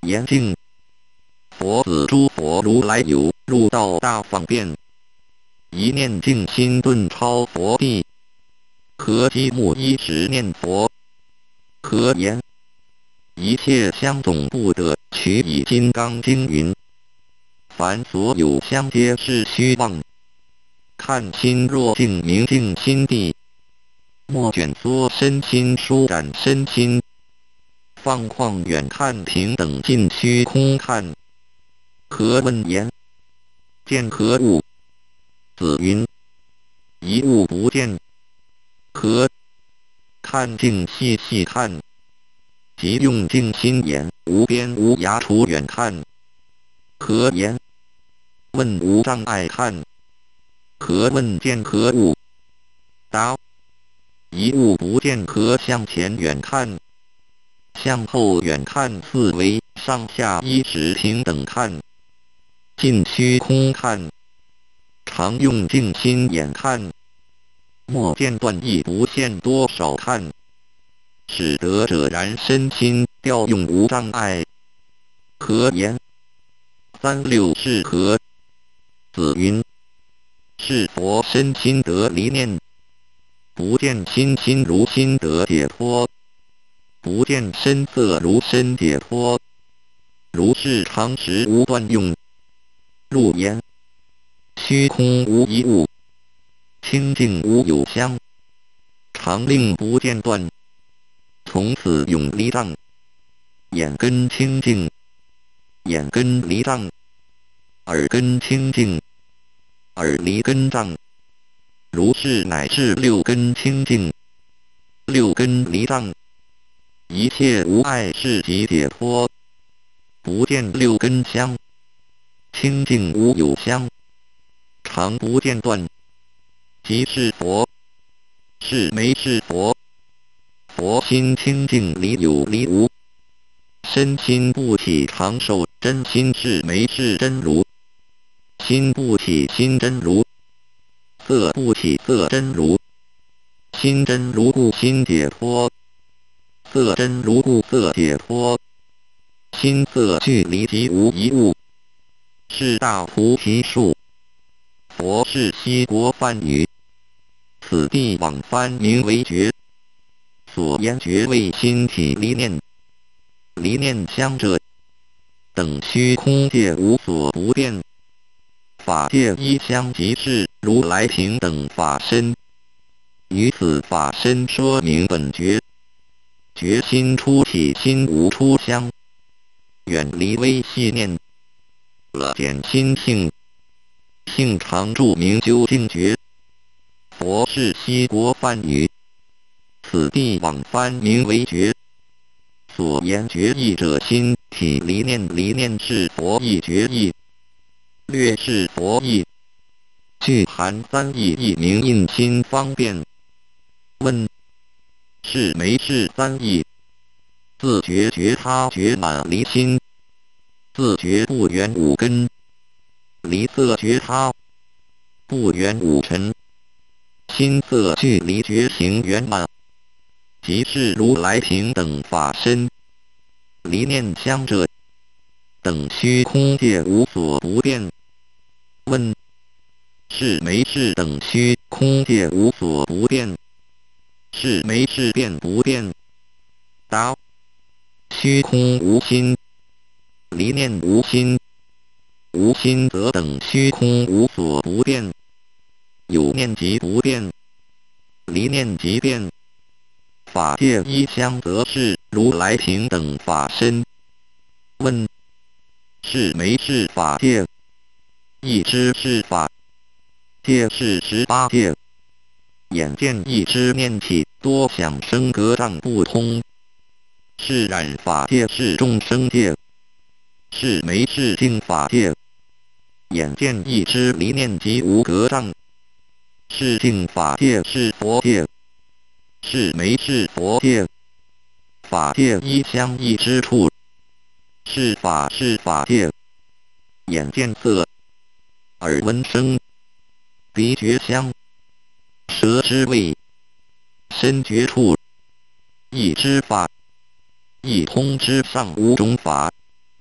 严净。佛子诸佛如来有入道大方便，一念静心顿超佛地。何积木一时念佛？何言？一切相总不得，取以金刚经云：凡所有相皆是虚妄。看心若净明净心地，莫卷缩身心舒展身心。放旷远看平等尽虚空看。何问言？见何物？子云：一物不见。何？看净细细看，即用净心眼，无边无涯处远看。何言？问无障碍看。何问见何物？答：一物不见，何向前远看？向后远看，四维上下一指平等看。尽虚空看，常用净心眼看。莫见断亦不现多少看，使得者然身心调用无障碍。何言？三六是何？子云：是佛身心得离念，不见心心如心得解脱，不见身色如身解脱，如是常识无断用。入言：虚空无一物，清净无有相，常令不间断，从此永离障。眼根清净，眼根离障；耳根清净，耳离根障。如是乃至六根清净，六根离障，一切无碍是即解脱，不见六根相，清净无有相，常不间断，即是佛。是没是佛？佛心清净离有离无，身心不体长寿，真心是没是真如，心不体心真如，色不体色真如，心真如故心解脱，色真如故色解脱，心色俱离即无一物，是大菩提树。佛是西国梵语，此地往翻名为觉。所言觉为心体离念，离念相者，等虚空界无所不变。法界一相即是如来平等法身，于此法身说明本觉。觉心出体心无出相，远离微细念，了见心性，性常住明究竟觉。佛是西国梵语，此地往翻名为觉。所言觉意者，心体离念，离念是佛意觉意，略是佛意，具含三义，一名印心方便。问：是没是三义？自觉觉他觉满离心，自觉不圆五根，离色觉他不圆五尘，心色俱离觉行圆满，即是如来平等法身。离念相者，等虚空界无所不变。问：是没是等虚空界无所不变？是没是变不变？答：虚空无心，离念无心，无心则等虚空无所不变。有念即不变，离念即变。法界一相则是如来平等法身。问：是没是法界？一知是法界是18界，眼见一知念起，多想生隔障不通，是染法界是众生界，是没是净法界。眼见一知离念即无隔障，是净法界是佛界，是没是佛界。法界一相一之处，是法是法界。眼见色，耳闻声，鼻觉香，舌知味，身觉处，意知法，一通之上无种法，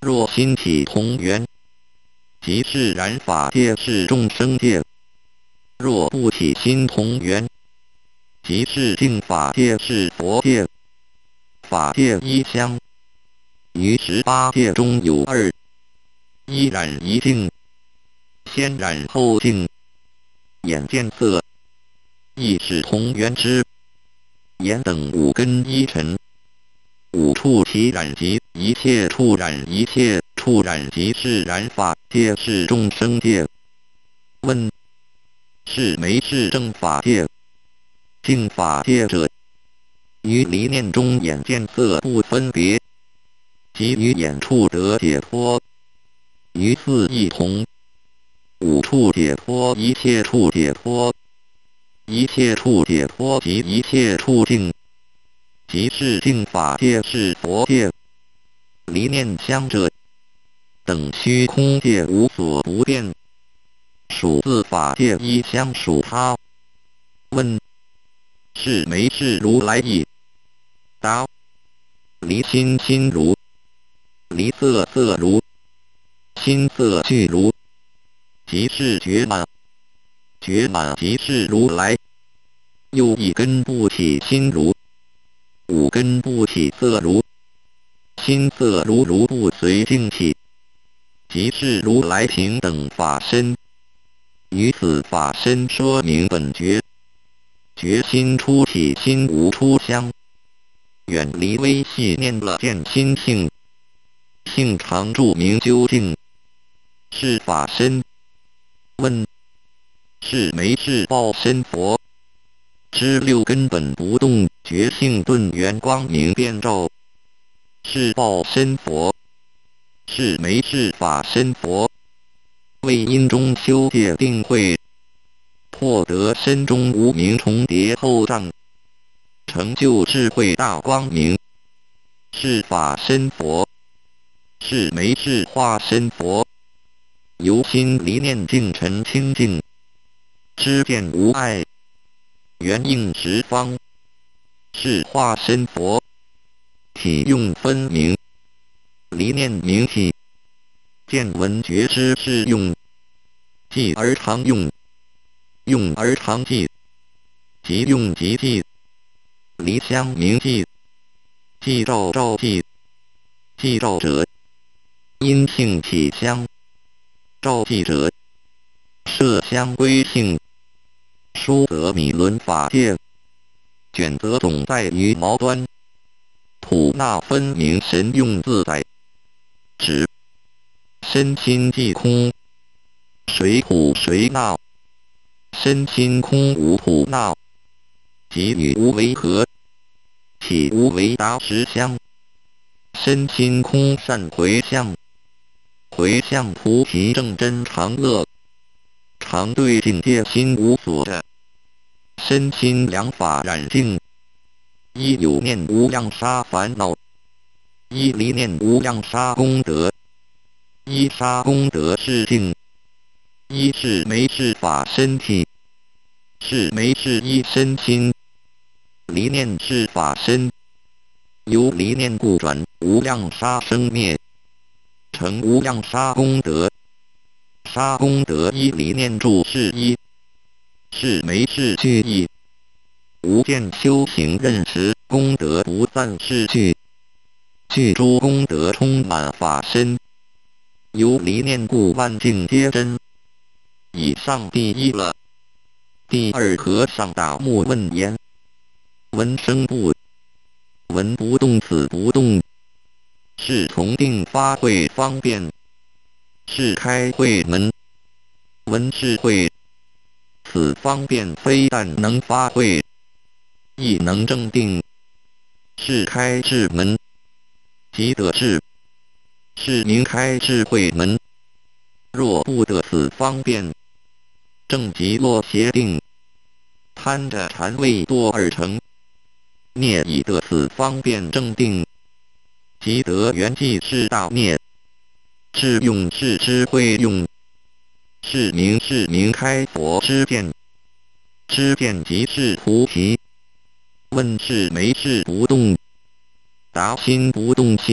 若心体同源，即是染法界是众生界；若不体心同源，即是净法界是佛界。法界一相，于18界中有二：一染一净，先染后净。眼见色，亦是同源之。眼等五根依尘，五处体染即一切处染，一切处染即是染法界是众生界。问：是没是正法界？净法界者，于离念中眼见色不分别，即于眼处得解脱，于四亦同。五处解脱，一切处解脱，一切处解脱即一切处净，即是净法界是佛界。离念相者，等虚空界无所不变，属自法界一相属他。问：是没是如来意？答：离心心如，离色色如，心色俱如，即是觉满。觉满即是如来。又一根不体心如，五根不体色如，心色如不随境体，即是如来平等法身。于此法身说明本觉，觉心出体心无出相，远离微细念了见心性，性常住明究竟，是法身。问：是没是报身佛？知六根本不动，觉性顿圆光明遍照，是报身佛。是没是法身佛？为因中修戒定慧，破得身中无明重叠后障，成就智慧大光明，是法身佛。是没是化身佛？由心离念净尘清净，知见无碍，圆应十方，是化身佛。体用分明，离念明体，见闻觉知是用，记而常用，用而常记，即用即记，离相明记，记照照记，记照者因性体相，照记者摄相归性。书则米伦法界，卷则总在于毛端，吐纳分明神用自在，指身心即空，谁吐谁纳，身心空无吐纳，即与无为合，体无为达实相，身心空善回向，回向菩提正真常乐，常对境界心无所着，身心两法染净，一有念无量杀烦恼，一离念无量杀功德，一杀功德是净，一是没是法身体，是没是一身心，离念是法身，由离念故转无量杀生灭，成无量杀功德，杀功德一离念住是一，是没是俱一，无见修行认识功德不散是俱，具诸功德充满法身，由离念故万境皆真。以上第一了。第二，和尚打木问言：闻声不闻不动，此不动是从定发慧方便，是开慧门。闻是慧，此方便非但能发慧，亦能正定，是开智门。即得智，是明开智慧门。若不得此方便，正即落邪定，贪着禅味堕而成。灭已得此方便正定，即得圆寂是大灭。智用是智慧用，是明开佛之见，知见即是菩提。问是没是不动？答：心不动，心不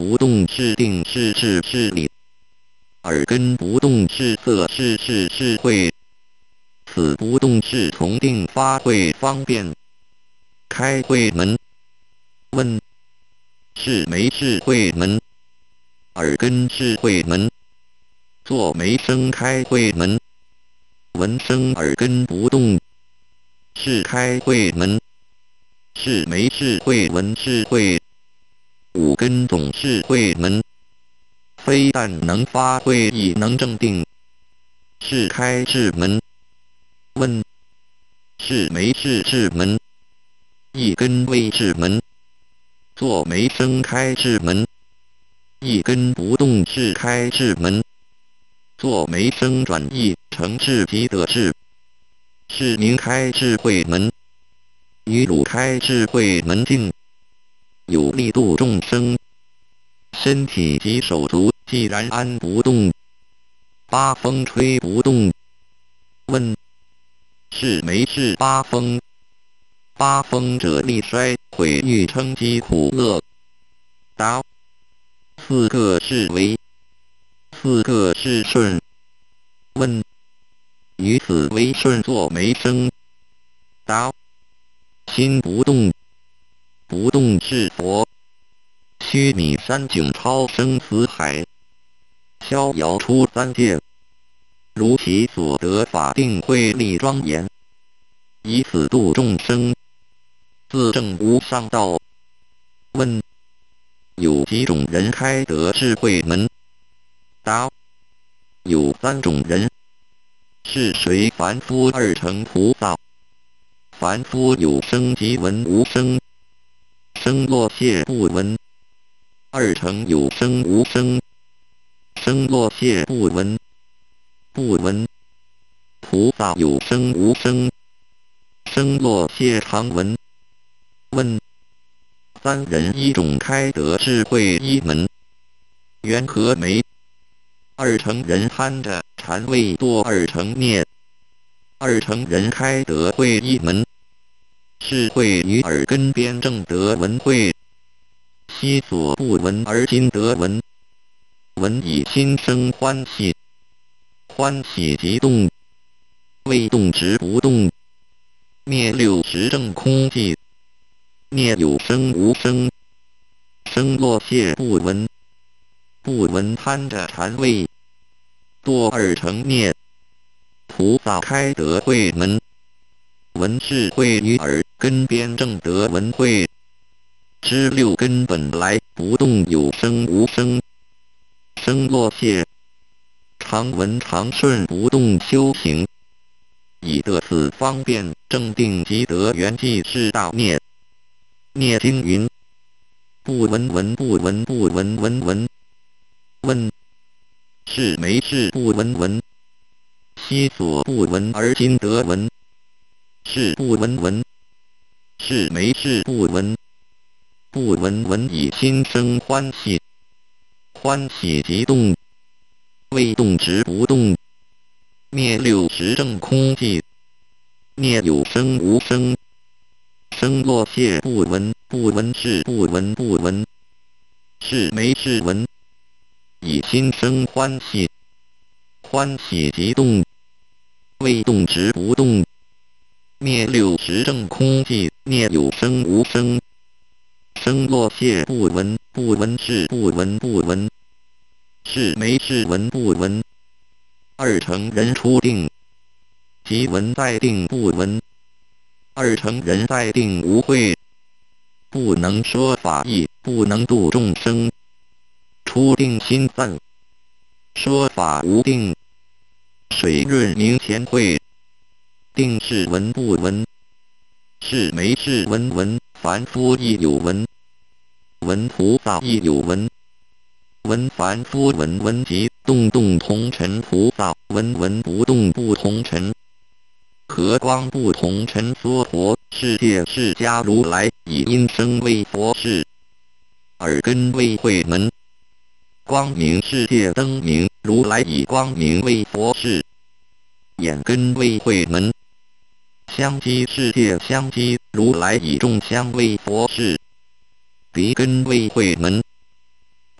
不动是定是智是理，耳根不动是色是智是慧，此不动是从定发慧方便，开慧门。问：是没是慧门？耳根是慧门，作没生开慧门。闻声耳根不动，是开慧门。是没是慧闻是慧，五根总是慧门。非但能发慧，亦能正定，是开智门。问：是没是智门？一根为智门，作没生开智门。一根不动是开智门，作没生转意成智即得智，是名开智慧门。于汝开智慧门境，有力度众生，身体及手足既然安不动，八风吹不动。问：是没是八风？八风者力衰毁欲称疾苦乐。答：四个是为，四个是顺。问：于此为顺作没生？答：心不动，不动是佛。须弥山迥超生死海，逍遥出三界。如其所得法定慧力庄严，以此度众生，自证无上道。问：有几种人开得智慧门？答：有三种人。是谁？凡夫二乘菩萨。凡夫有声即闻无声，声落谢不闻；二乘有声无声，声落谢不闻，不闻。菩萨有声无声，声落谢常闻。问：三人一种开得智慧一门，缘何没？二乘人贪着禅位堕二乘灭，二乘人开得慧一门，是慧于耳根边正得闻慧，昔所不闻而今得闻，闻以心生欢喜，欢喜即动，未动直不动，灭六识正空寂，灭有声无声，声落谢不闻，不闻贪着禅位，堕二乘灭。菩萨开得慧门，闻是慧于耳根边正得闻慧，知六根本来不动有声无声，声落谢，常闻常顺不动修行，以得此方便正定即得圆寂是大灭。灭经云：不闻闻不闻不闻闻闻。问：是没是不闻闻？昔所不闻而今得闻，是不闻闻。是没是不闻？不闻闻以心生欢喜，欢喜即动，未动直不动，灭六识正空寂，灭有声无声，声落谢不闻，不闻是不闻不闻。是没是闻？以心生欢喜，欢喜即动，未动直不动，灭六识正空寂，灭有声无声，声落谢不闻，不闻是不闻不闻。是没是闻不闻？二乘人出定，即闻在定不闻，二乘人在定无慧，不能说法义，不能度众生。出定心散，说法无定，水润明前慧，定是闻不闻？是没是闻闻？凡夫亦有闻，闻菩萨亦有闻。闻凡夫闻闻即动动同尘菩萨，闻闻不动不同尘。和光不同尘娑婆世界释迦如来以因生为佛事，耳根为慧门。光明世界灯明，如来以光明为佛事，眼根为慧门。香积世界香积，如来以众香为佛事，鼻根为慧门。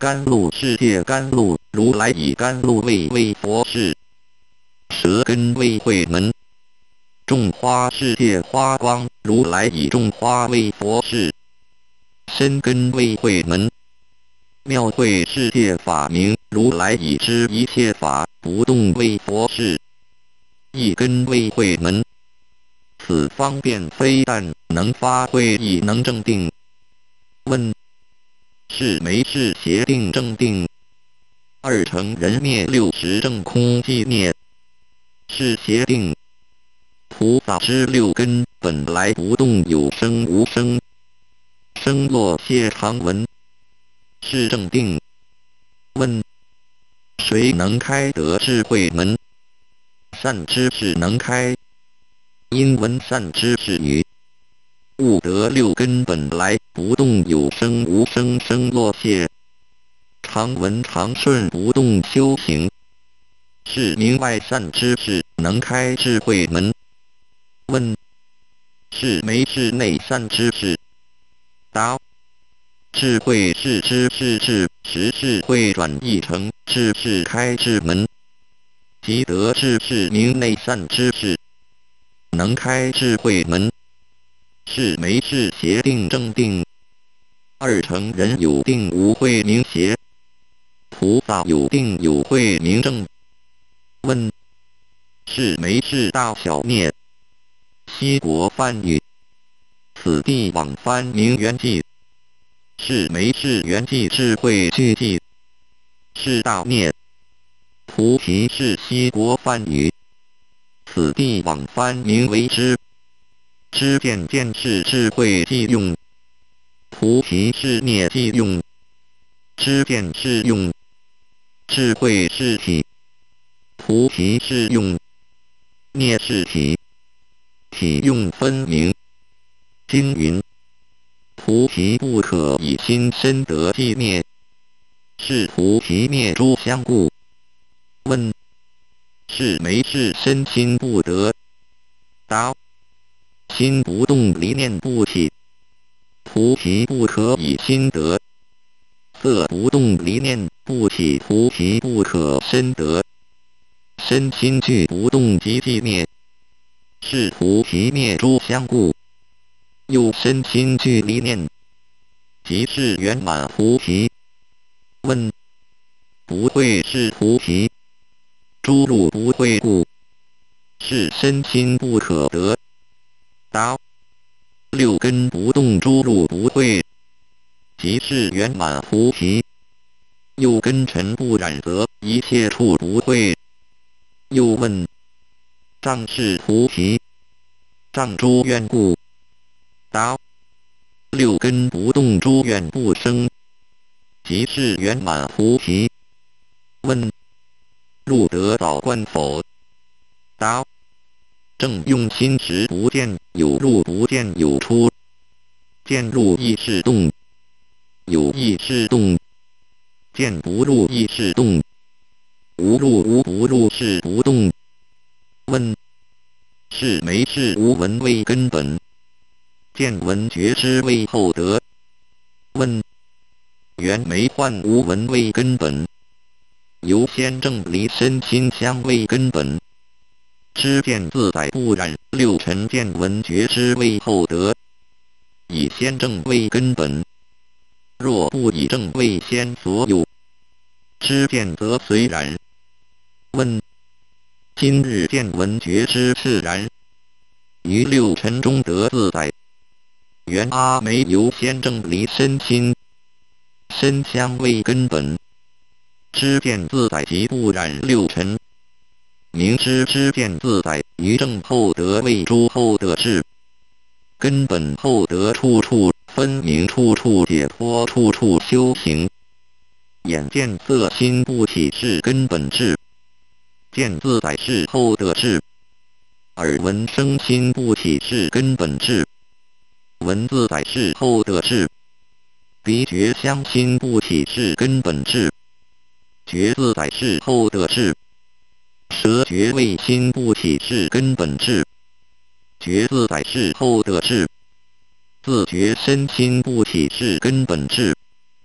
甘露世界甘露，如来以甘露为佛事。舌根为慧门。种花世界花光，如来以种花为佛事。身根为慧门。妙慧世界法明，如来以知一切法不动为佛事。意根为慧门。此方便非但能发挥亦能正定。问：是没是邪定正定？二乘人灭60正空寂灭，是邪定。菩萨知六根本来不动，有生无生，生落谢常闻，是正定。问：谁能开得智慧门？善知识能开。因闻善知识语，悟得六根本来不动，有生无生，生落谢。常闻常顺不动修行，是明外善知识能开智慧门。问：是没是内善知识？答：智慧是知识智，识智慧转译成智是开智门，即得智是明内善知识，能开智慧门。是没是邪定正定？二乘人有定无慧明邪，菩萨有定有慧明正。问：是没是大小灭？西国梵语：此地往翻名圆寂。是没是圆寂智慧聚寂？是大灭。菩提是西国梵语：此地往翻名为知。知见见是智慧即用。菩提是灭即用。知见是用。智慧是体。菩提是用。灭是体。体用分明。经云：菩提不可以心身得即灭，是菩提灭诸相故。问：是没是身心不得？答：心不动离念不起，菩提不可以心得。色不动离念不起，菩提不可身得。身心俱不动即灭，是菩提灭诸相故。又身心俱离念，即是圆满菩提。问：不会是菩提？诸路不会故，是身心不可得。答：六根不动，诸路不会，即是圆满菩提。又根尘不染，则一切处不会。又问：障是菩提？障诸愿故。答：六根不动，诸愿不生，即是圆满菩提。问：入得早观否？答：正用心时不见有入，不见有出。见入亦是动，有亦是动；见不入亦是动，无入无不入是不动。问：是没是无闻为根本？见闻觉知为后得。问：缘没幻无闻为根本，由先正离身心相为根本。知见自在不染，六尘见闻觉知为后得。以先正为根本，若不以正为先所有，知见则随染。问：今日见闻觉知是然，于六尘中得自在，缘阿没由先正离身心，身相为根本，知见自在即不染六尘。明知知见自在，于正后得为诸后得智。根本后得处处分明，处处解脱，处处修行。眼见色心不起是根本智，见自在是后得智。耳闻声心不起是根本智，闻自在是后得智。鼻觉香心不起是根本智，觉自在是后得智。舌觉味心不起是根本智，觉自在是后得智。自觉身心不起是根本智，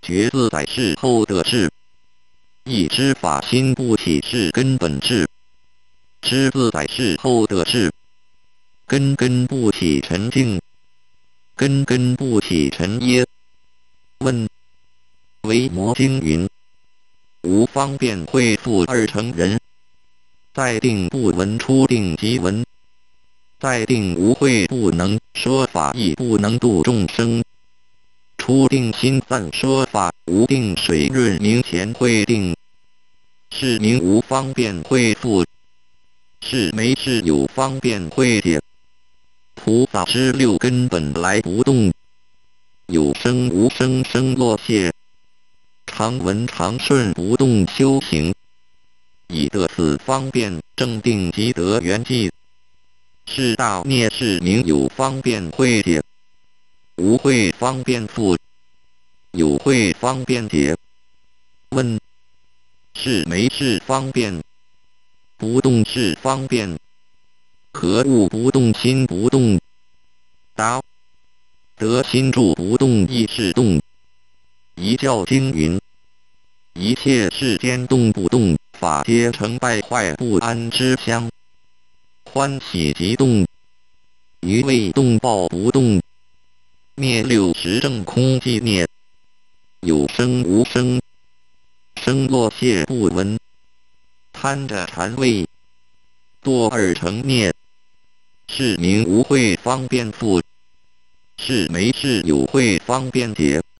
觉自在是后得智。一知法心不起是根本智，知自在是后得智。根根不起尘境，根根不起尘耶？问。维摩经云：无方便会复二乘人，在定不闻出定即闻，在定无慧不能说法，亦不能度众生。出定心散说法，无定水润明前会定，是名无方便会复。是没是有方便会解。菩萨知六根本来不动，有生无生生落谢，常闻常顺不动修行，以得此方便正定即得圆寂。是大灭是名有方便会解，无会方便复，有会方便解。问。是没是方便，不动是方便，何物不动心不动？答。得心住不动亦是动。一教经云：一切世间动不动，法皆成败坏不安之相。欢喜即动，余味动报不动。灭六识正空寂灭，有生无生，生落谢不闻。贪着禅味，堕二乘灭，是名无慧方便复。是没是有慧方便解。